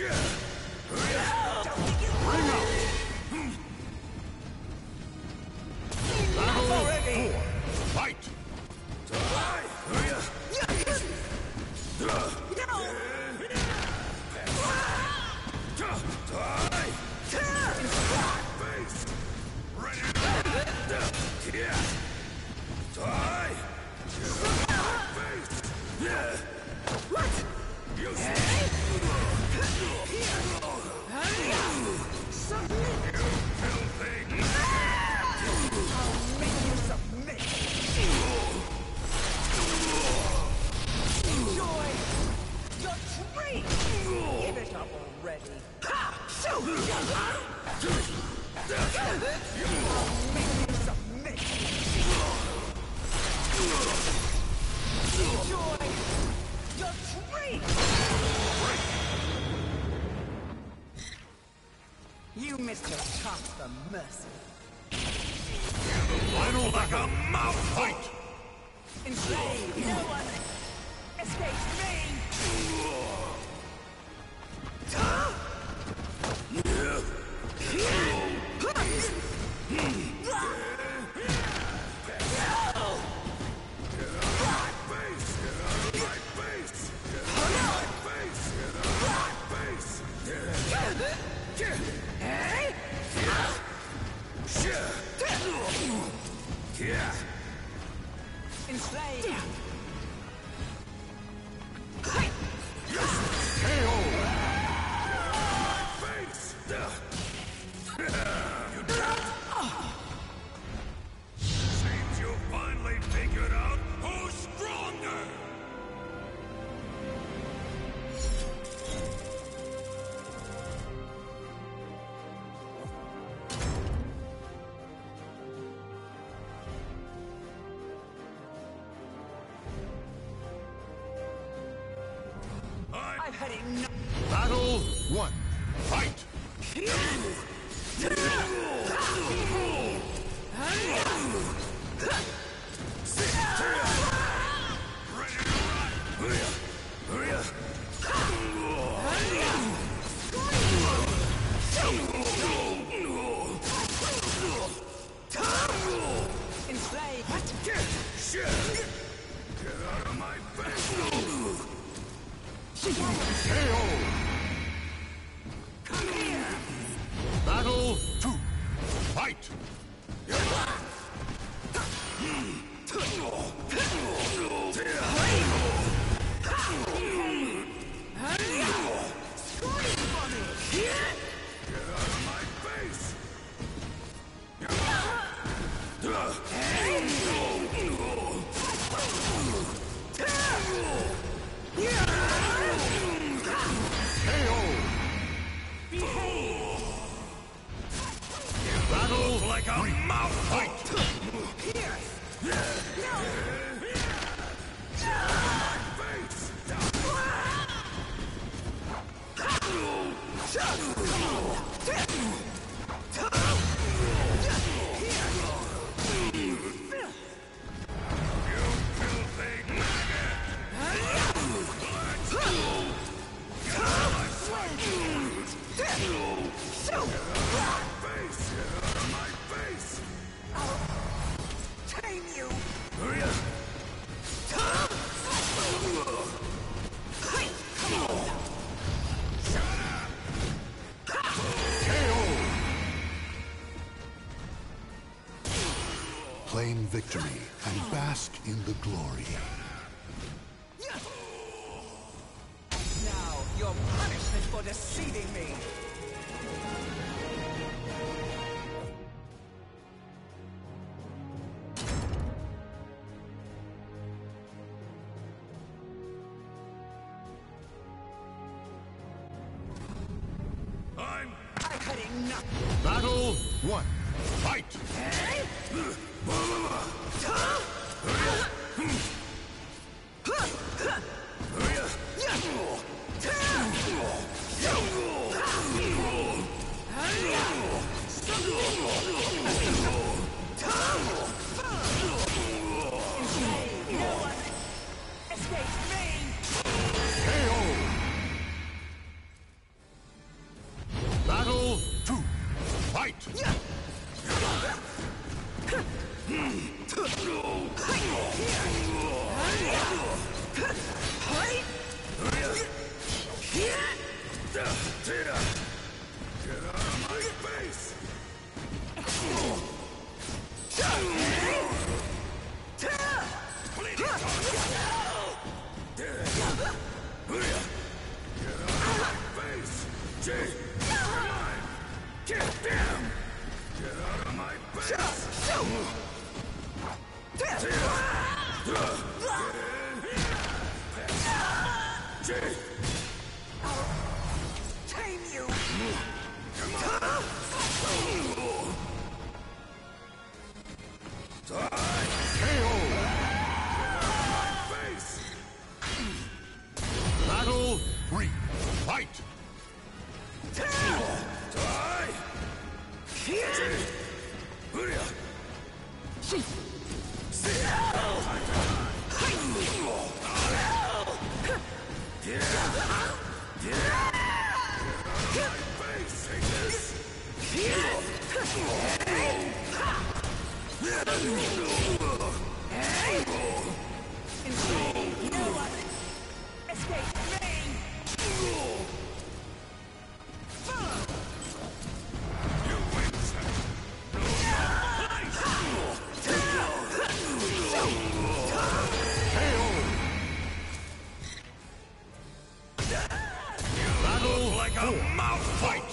Bring out! Battle four. Fight! You missed your chance for mercy. Final like a mouth fight! Enslaved! No one escapes me! Enslaved! Seems you finally figured out who's stronger! I've had enough! Battle one. Fight! Enslaved! Get out of my face! K O! Come here! Battle two. Fight! Get out of my face! Battle like a mouth fight! Tame you! Claim victory and bask in the glory. Now, your punishment for deceiving me! I'm I've had enough! Battle one. Fight! Escape me! K O! Tame you! Battle three. Fight! Battle like a mouth fight!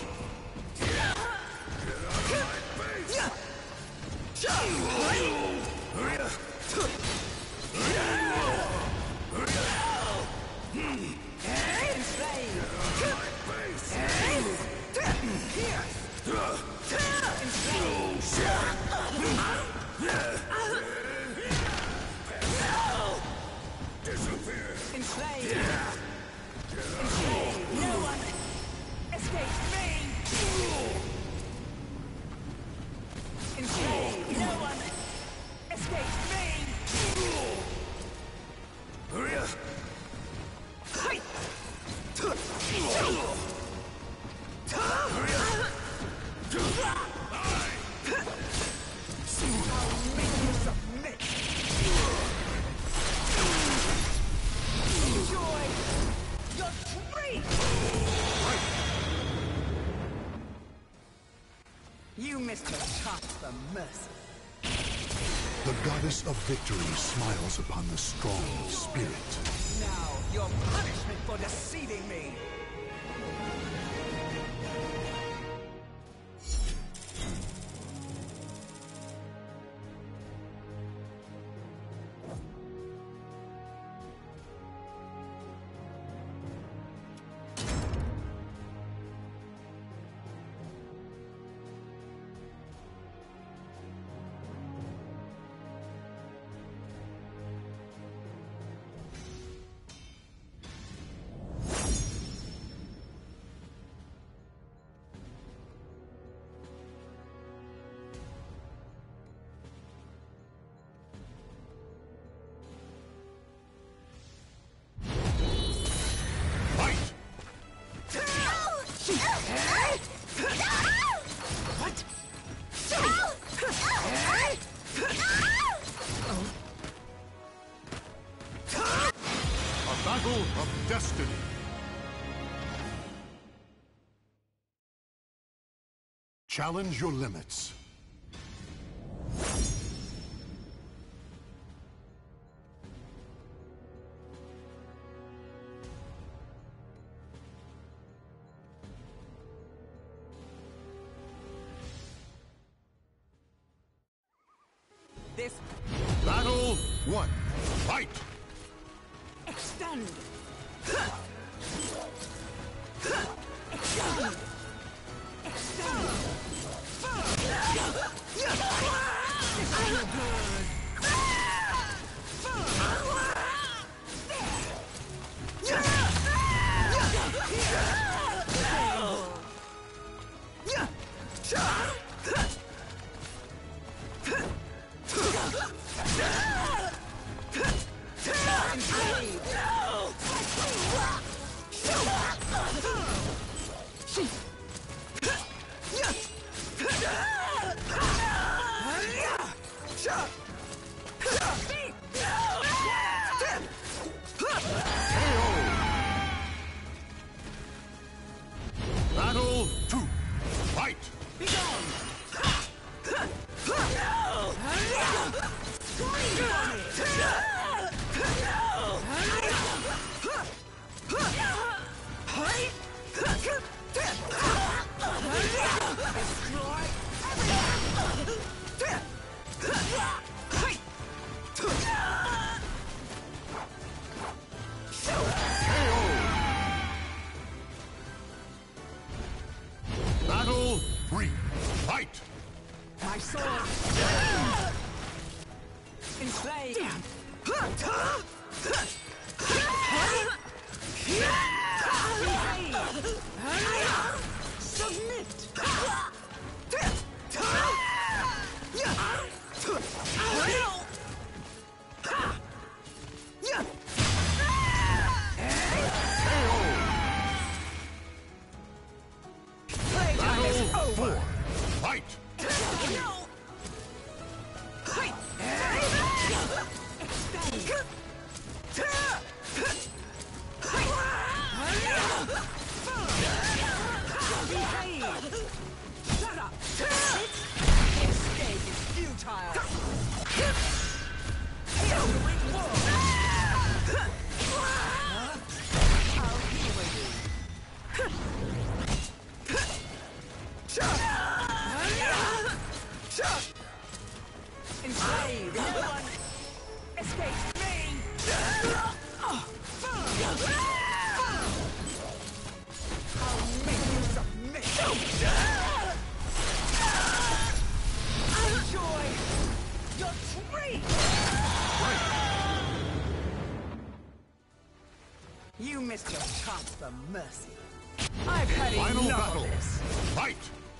You missed your chance for mercy. The goddess of victory smiles upon the strong spirit. Now, your punishment for deceiving me. Battle of Destiny. Challenge your limits. This Battle one. Fight! extend. Extend. Extend. This is good. Battle two. Fight! three, fight! My sword. Enslave. Damn. Submit. Playtime is over. Four, fight! Shut up! Escape is futile! I'll heal you. Enslave! No one escapes me! I'll make you submit! Enjoy your treat! You missed your chance for mercy. I've had Final enough battle! of this. Fight!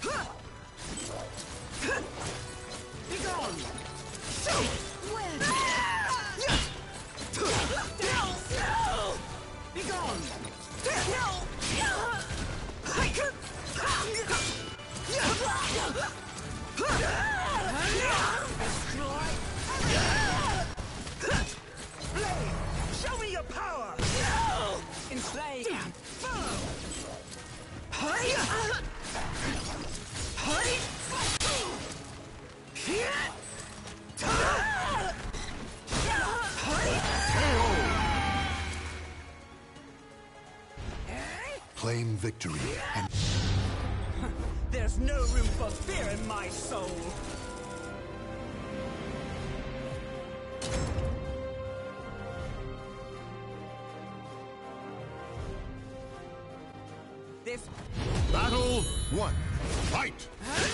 Be gone! When? Be gone! Destroy! Blade! Show me your power! Enslave! Damn! Claim victory and There's no room for fear in my soul! This battle one. Fight!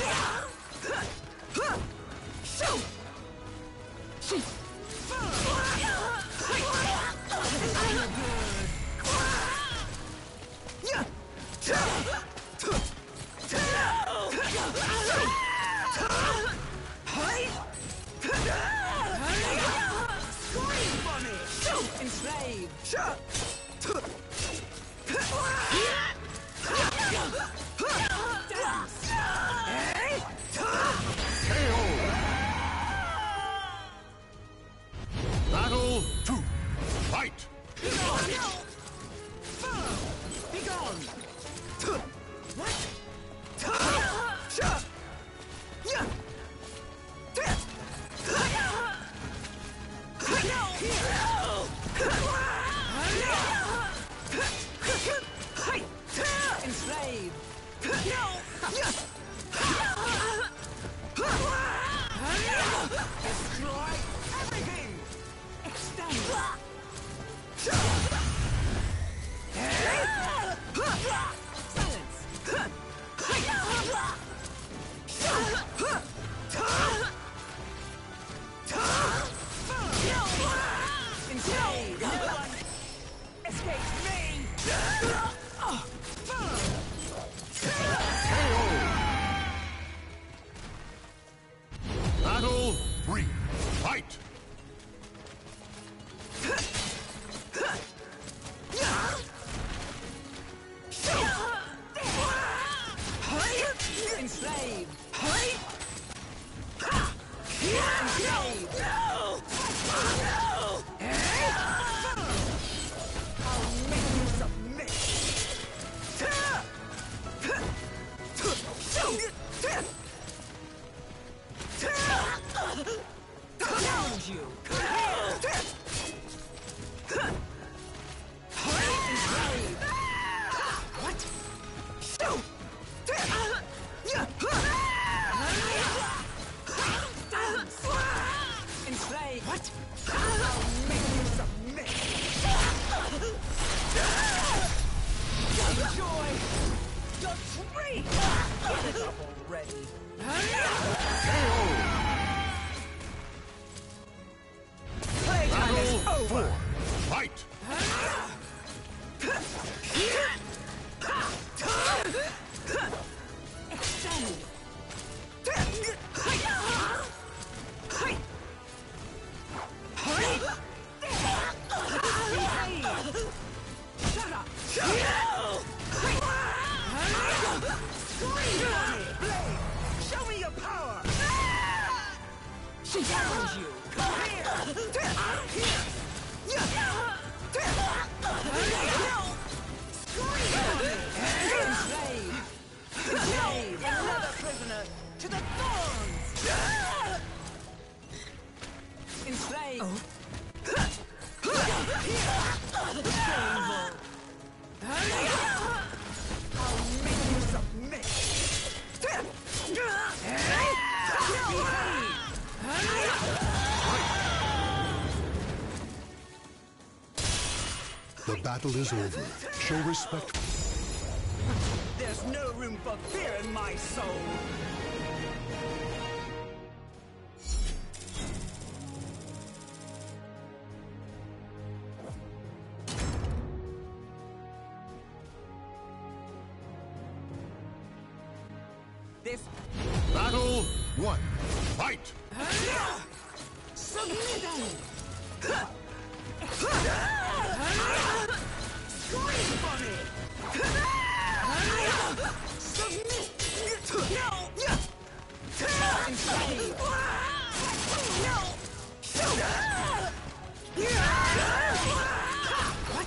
Enslave! Battle two. Fight! Be gone! What? Enslave! Destroy everything! Extend! Enslave! No one escapes me! Battle three. Fight! Enslave! Enslave! I'll make you submit! Challenge you! Enslave! What? Enslave! challenge you. Come here. Here. Enslave. Enslave. Another prisoner to the thorns. Enslave. Oh. I'll make you submit. The battle is over. Show respect. There's no room for fear in my soul. This Battle one. Fight! Scream for me! Submit! No! Enslave! No! What?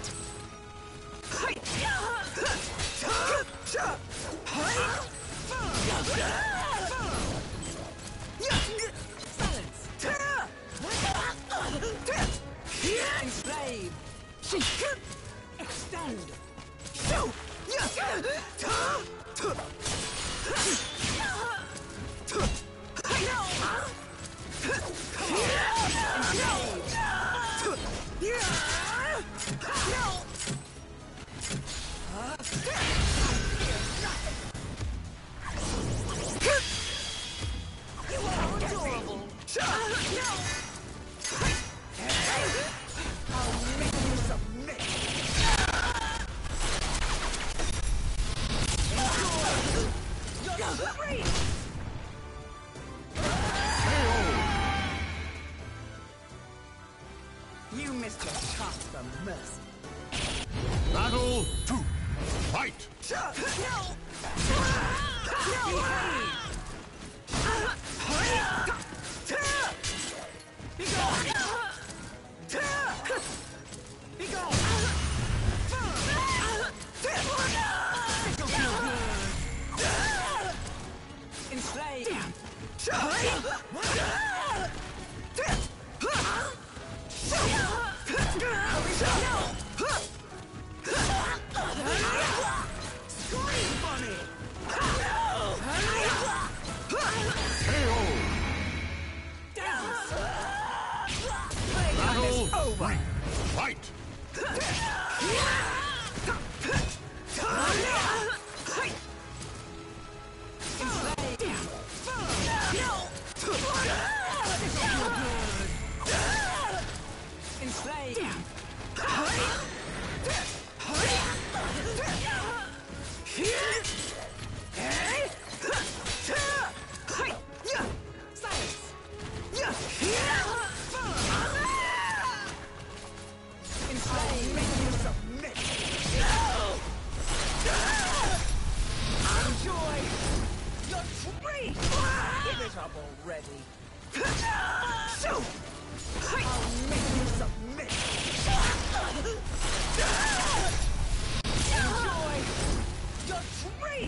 Silence! Enslave! Extend! You are adorable! I'll make you submit! You're free! You missed your chance for mercy. Battle two. Fight! No! Be gone! Be gone! Enslave! Scream for me! Dance! Playtime is over! Fight! Enjoy! You're free! Give it up already! I'll make you submit! Enjoy! You're free!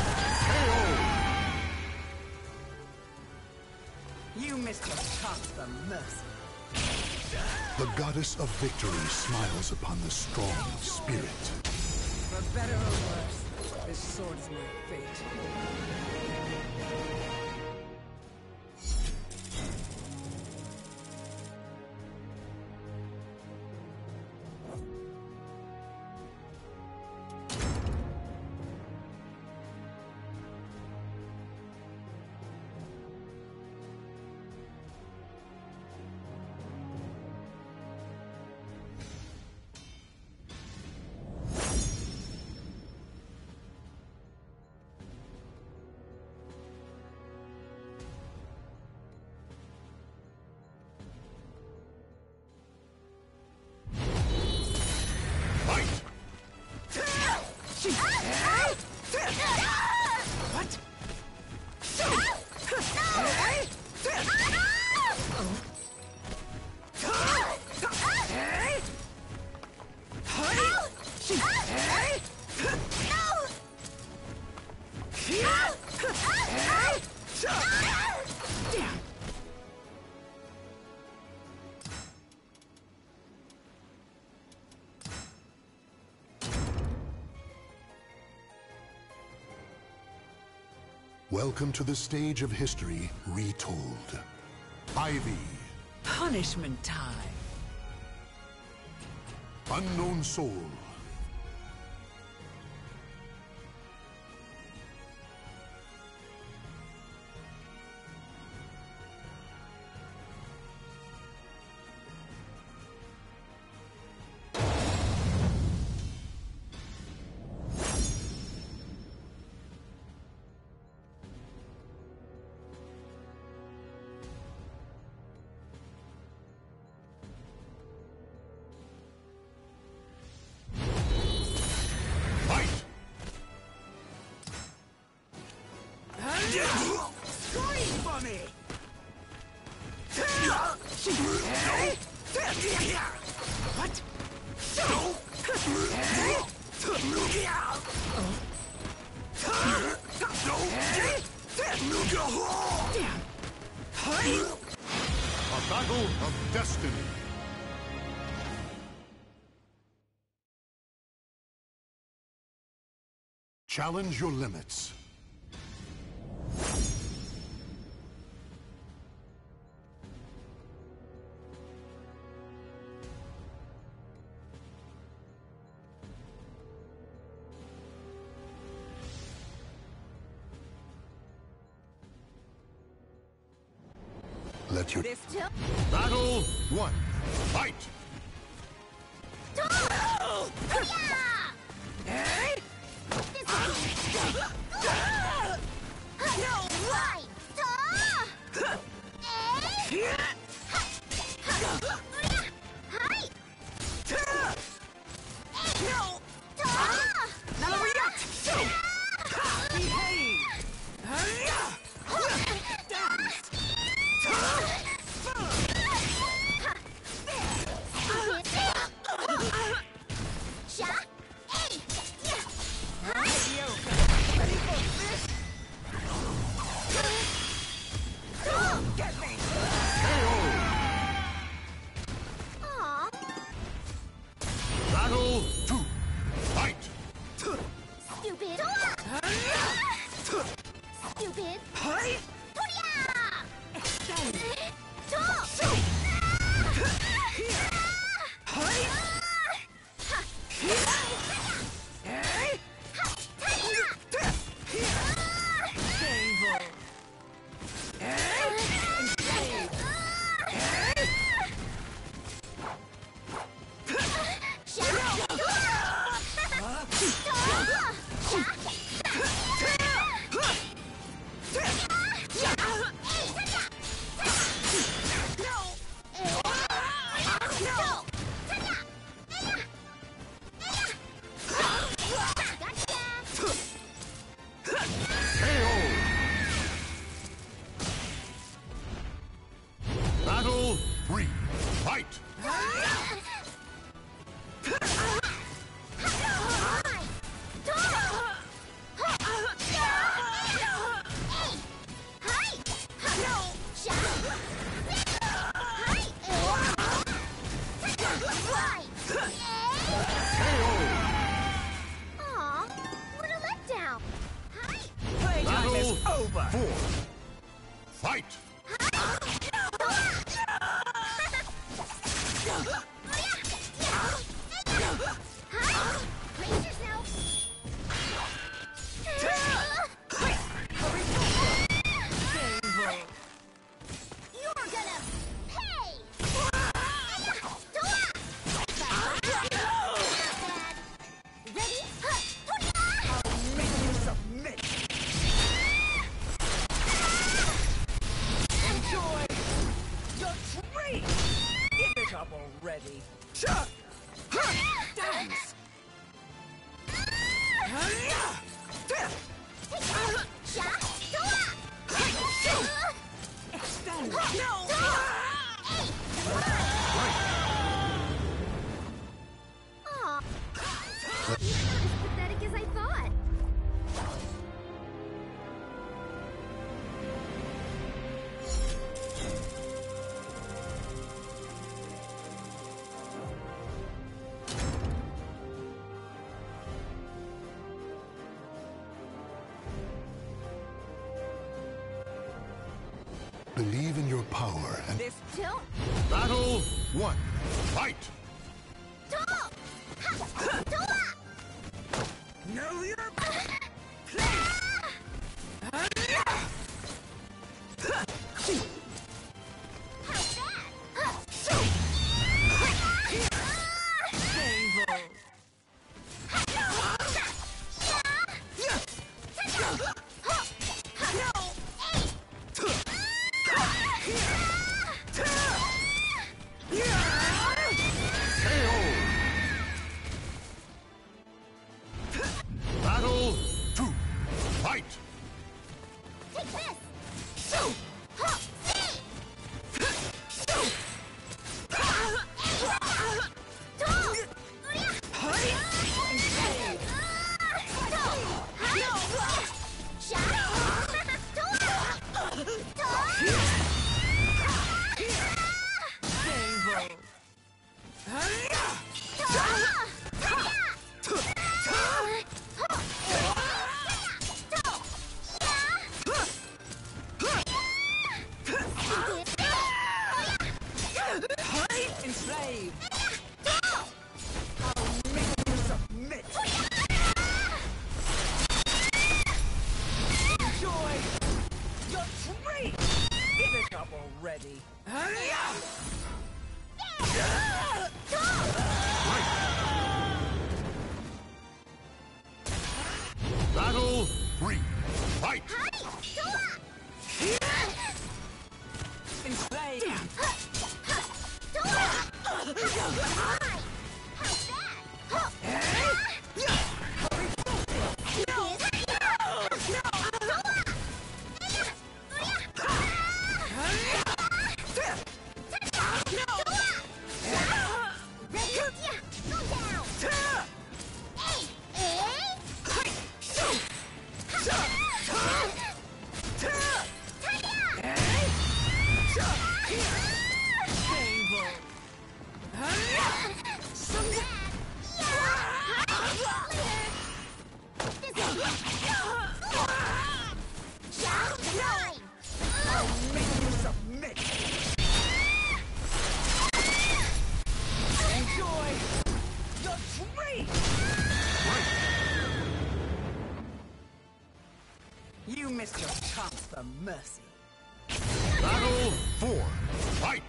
You missed your chance for mercy. The goddess of victory smiles upon the strong of spirit. For better or worse, this sword is my fate. Welcome to the stage of history retold. Ivy. Punishment time. Unknown Soul. Scream for me! What? A battle of destiny. Challenge your limits. Let your This too? battle one. Fight! Battle two. Fight! Stupid. Stupid. Hey! Battle three. Fight! Aw, what a letdown. Hi. Playtime Battle is over! four. Fight! Brace yourself. You're gonna pay. Ready? Make you submit! Enjoy your treat! Give it up already! Chuck! Dance! Extend! No! Aw. You're not as pathetic as I thought. Believe in your power and This Don't. battle one. Fight! know your Battle two. Fight! Take this! Enslave! I'll make you submit! Enjoy your treat! Give it up already! Battle three. Fight! Enslave! You missed your chance for mercy. Battle four. Fight!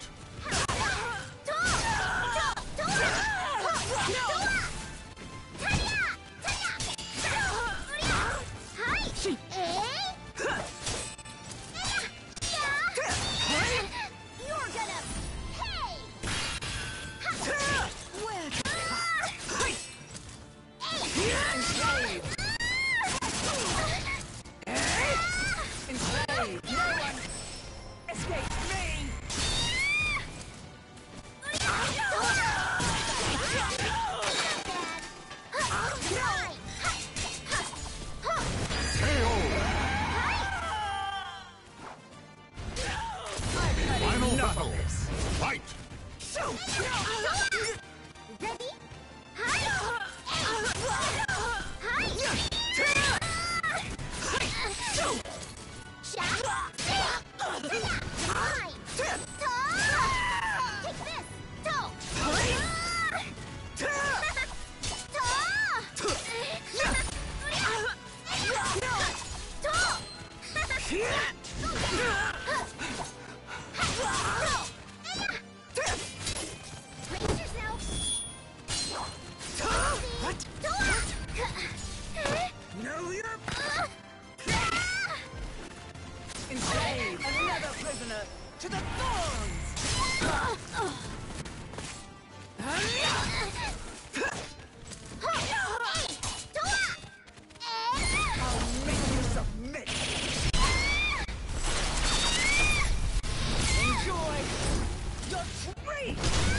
Final battle. Fight! Ready? Know your enslave another prisoner to the thorns! I'll make you submit! Enjoy your treat!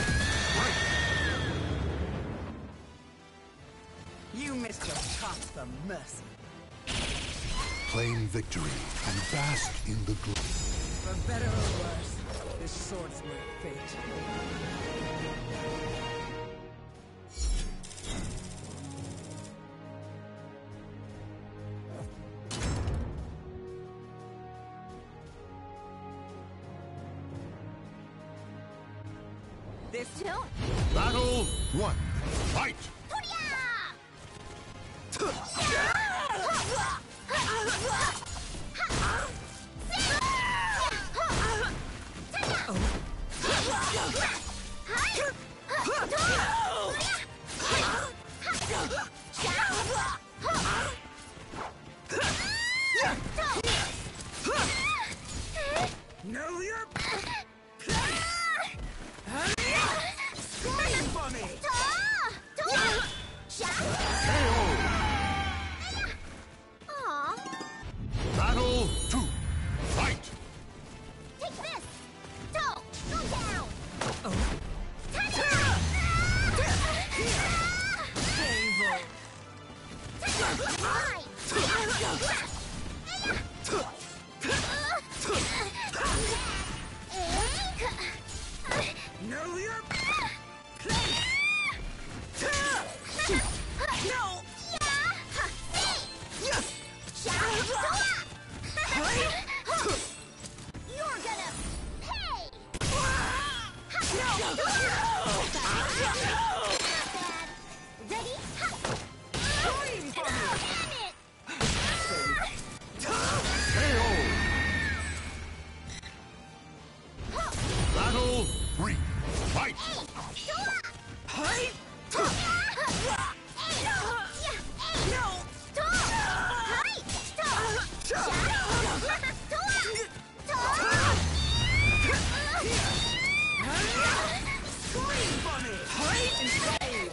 You missed your chance for mercy. Claim victory and bask in the glow. For better or worse, this swordsman's fate. This don't. Battle one. Fight! Know your place! Scream for me! Battle two. Fight! Take this! Toe! Go down! Know your place! No! You're gonna pay! Ready? Scream for me! Damn it! Battle three. Fight! Hey! Scream for me! Enslave!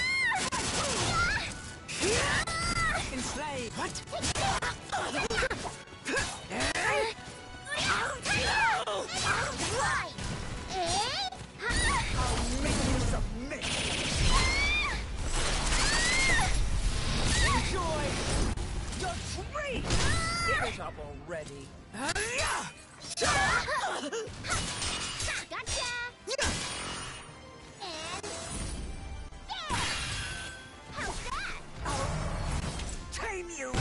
Enslave! What? I'll make you submit! Enjoy your treat! Give it up already! Gotcha! And there! How's that? Tame you!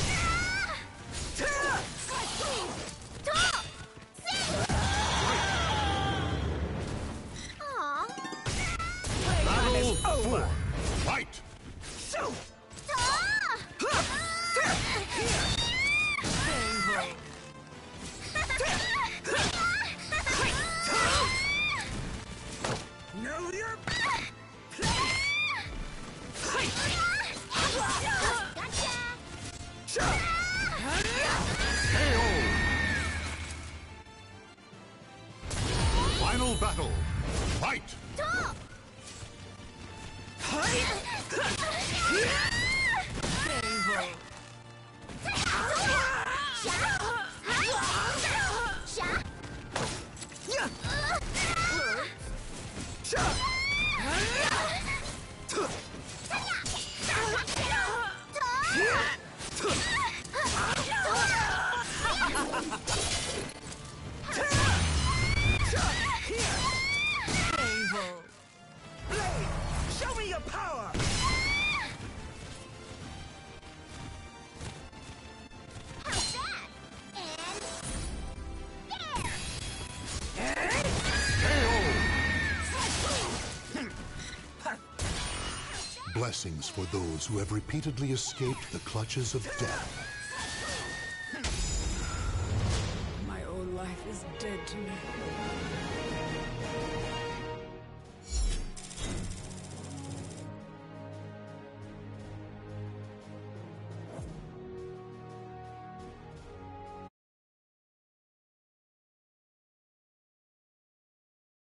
Aw. Battle over. four. Fight! Shoot! Know your place! Final battle. Fight! Blade, show me your power! How's that? And there! Blessings for those who have repeatedly escaped the clutches of death. My old life is dead to me.